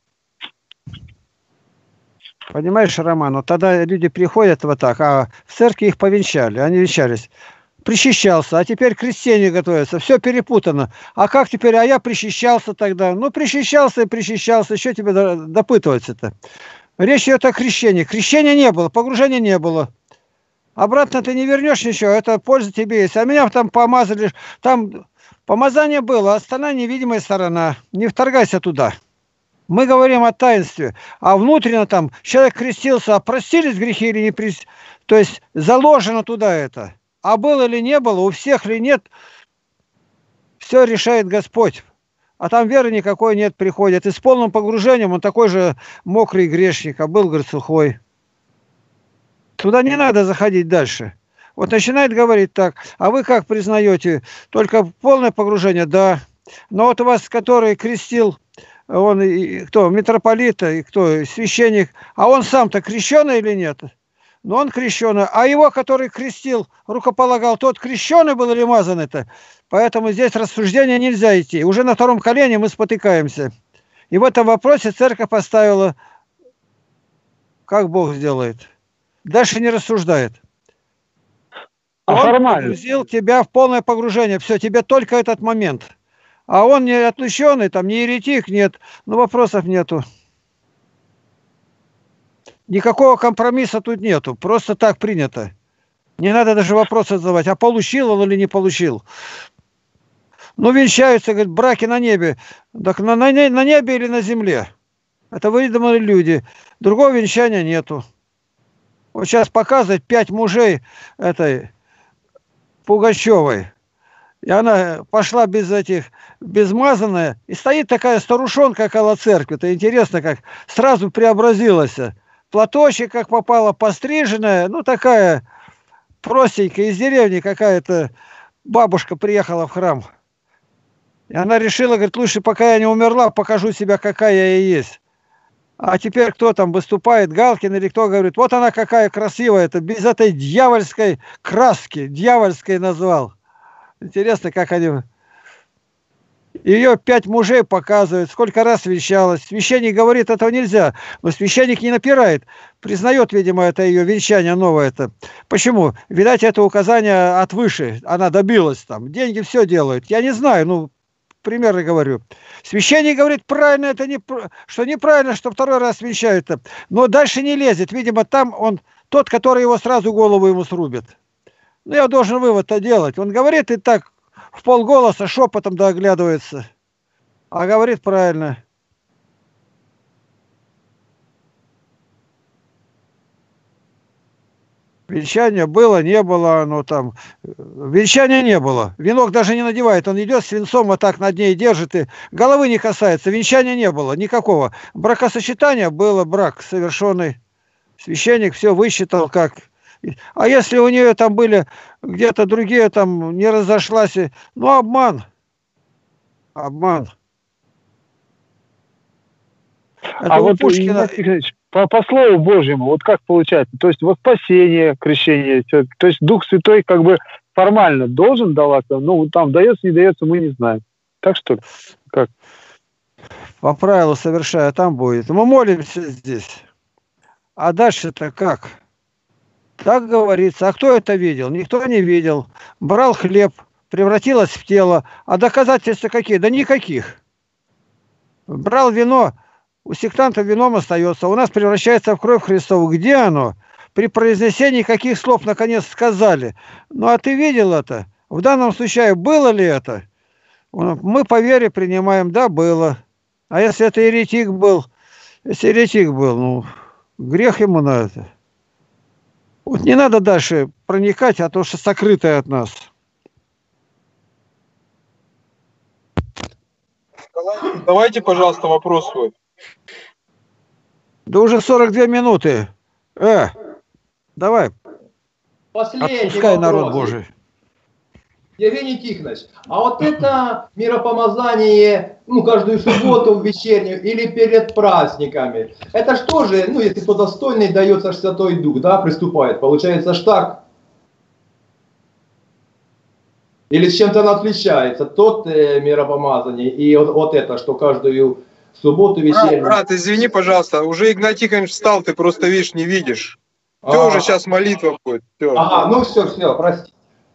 Понимаешь, Роман, вот тогда люди приходят вот так, а в церкви их повенчали, они венчались. Причащался, а теперь крещение готовится, все перепутано. А как теперь, а я причащался тогда? Ну, причащался и причащался, еще тебе допытываться-то. Речь идет о крещении. Крещения не было, погружения не было. Обратно ты не вернешь ничего, это польза тебе есть. А меня там помазали, там помазание было, остальная невидимая сторона. Не вторгайся туда. Мы говорим о таинстве, а внутренне там человек крестился, а простились грехи или не простились, то есть заложено туда это. А было или не было, у всех ли нет, все решает Господь. А там веры никакой нет, приходит. И с полным погружением он такой же мокрый грешник, а был, говорит, сухой. Туда не надо заходить дальше. Вот начинает говорить так, а вы как признаете? Только полное погружение, да. Но вот у вас, который крестил, он кто, митрополит, и кто, священник, а он сам-то крещеный или нет? Но он крещеный, а его, который крестил, рукополагал, тот крещеный был или мазанный-то? Поэтому здесь рассуждения нельзя идти. Уже на втором колене мы спотыкаемся. И в этом вопросе церковь поставила, как Бог сделает. Дальше не рассуждает. Он погрузил тебя в полное погружение. Все, тебе только этот момент. А он не отлученный, там, не еретик, нет. Ну, вопросов нету. Никакого компромисса тут нету. Просто так принято. Не надо даже вопросы задавать. А получил он или не получил? Ну, венчаются, говорит, браки на небе. Так на небе или на земле? Это выдумали люди. Другого венчания нету. Вот сейчас показывает 5 мужей этой Пугачевой. И она пошла безмазанная. И стоит такая старушонка около церкви. Это интересно, как сразу преобразилась. Платочек, как попало, постриженная. Ну, такая простенькая, из деревни какая-то бабушка приехала в храм. И она решила, говорит, лучше, пока я не умерла, покажу себя, какая я и есть. А теперь кто там выступает, Галкин или кто, говорит, вот она какая красивая, это без этой дьявольской краски, дьявольской назвал. Интересно, как они... Ее 5 мужей показывают, сколько раз венчалась. Священник говорит, этого нельзя, но священник не напирает. Признает, видимо, это ее венчание новое-то. Почему? Видать, это указание от выше, она добилась там. Деньги все делают. Я не знаю, ну, примерно говорю. Священник говорит, правильно, это не, что неправильно, что 2-й раз венчают-то. Но дальше не лезет. Видимо, там он тот, который его сразу голову ему срубит. Ну, я должен вывод-то делать. Он говорит и так в полголоса, шепотом доглядывается. А говорит правильно. Венчание было, не было, оно там. Венчания не было. Венок даже не надевает. Он идет с венцом вот так над ней держит и головы не касается. Венчания не было никакого. Бракосочетание было, брак совершенный. Священник все высчитал как. А если у нее там были где-то другие, там не разошлась, ну обман. Обман. Это
А
у
вот,
Пушкина...
Игнатий Тихонович, по Слову Божьему, вот как получается? То есть вот спасение, крещение, то есть Дух Святой как бы формально должен даваться, ну там дается, не дается, мы не знаем. Так что ли? Как?
По правилу совершая, там будет. Мы молимся здесь. А дальше-то как? Так говорится. А кто это видел? Никто не видел. Брал хлеб, превратилось в тело. А доказательства какие? Да никаких. Брал вино, у сектантов вином остается, у нас превращается в кровь Христову. Где оно? При произнесении каких слов наконец сказали? Ну а ты видел это? В данном случае было ли это? Мы по вере принимаем, да, было. А если это еретик был? Если еретик был, ну, грех ему на это. Вот не надо дальше проникать, а то, что сокрытое от нас.
Давайте, пожалуйста, вопрос свой.
Да уже 42 минуты. Давай.
Последний
Отпускай
вопрос.
народ Божий.
Евгений Тихонович, а вот это миропомазание, ну, каждую субботу в вечернюю или перед праздниками, это что же, ну, если кто достойный, дается Святой Дух, да, приступает, получается ж так? Или с чем-то оно отличается, тот миропомазание и вот это, что каждую субботу вечернюю...
Брат, извини, пожалуйста, уже Игнатий Тихонович встал, ты просто, видишь, не видишь. Все, уже сейчас молитва будет. Все.
Ага, ну все, прости.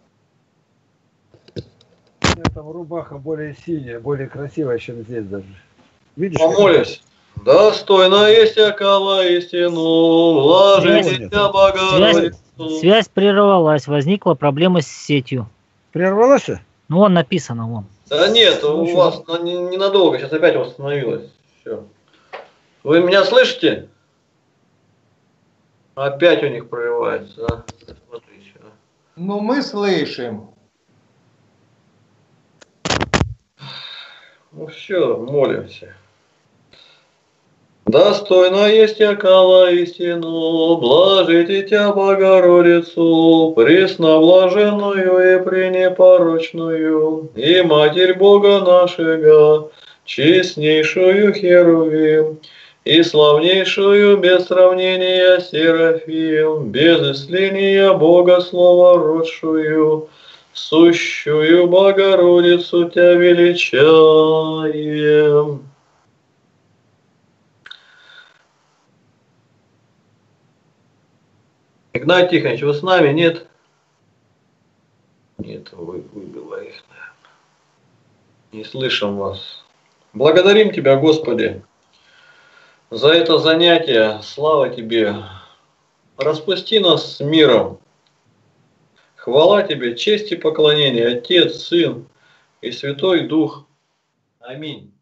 Там рубаха более синяя, более красивая, чем здесь даже. Видишь?
Помолись. Достойно есть около истину, вложите тебя Богородицу.
Связь прервалась, возникла проблема с сетью.
Прервалась?
Ну, вон написано, вон.
Да нет, у вас ненадолго, сейчас опять восстановилось. Все. Вы меня слышите? Опять у них прорывается. А? Смотрите.
Ну, мы слышим.
Ну все, молимся. Достойно есть около истину, блажите тебя Богородицу, пресноблаженную и пренепорочную, и Матерь Бога нашего, честнейшую Херувим, и славнейшую без сравнения Серафим, без исления Бога Слова родшую, сущую Богородицу тебя величаем. Игнатий Тихонович, вы с нами, нет? Нет, выбило их, наверное. Не слышим вас. Благодарим Тебя, Господи, за это занятие. Слава Тебе. Распусти нас с миром. Хвала Тебе, честь и поклонение, Отец, Сын и Святой Дух. Аминь.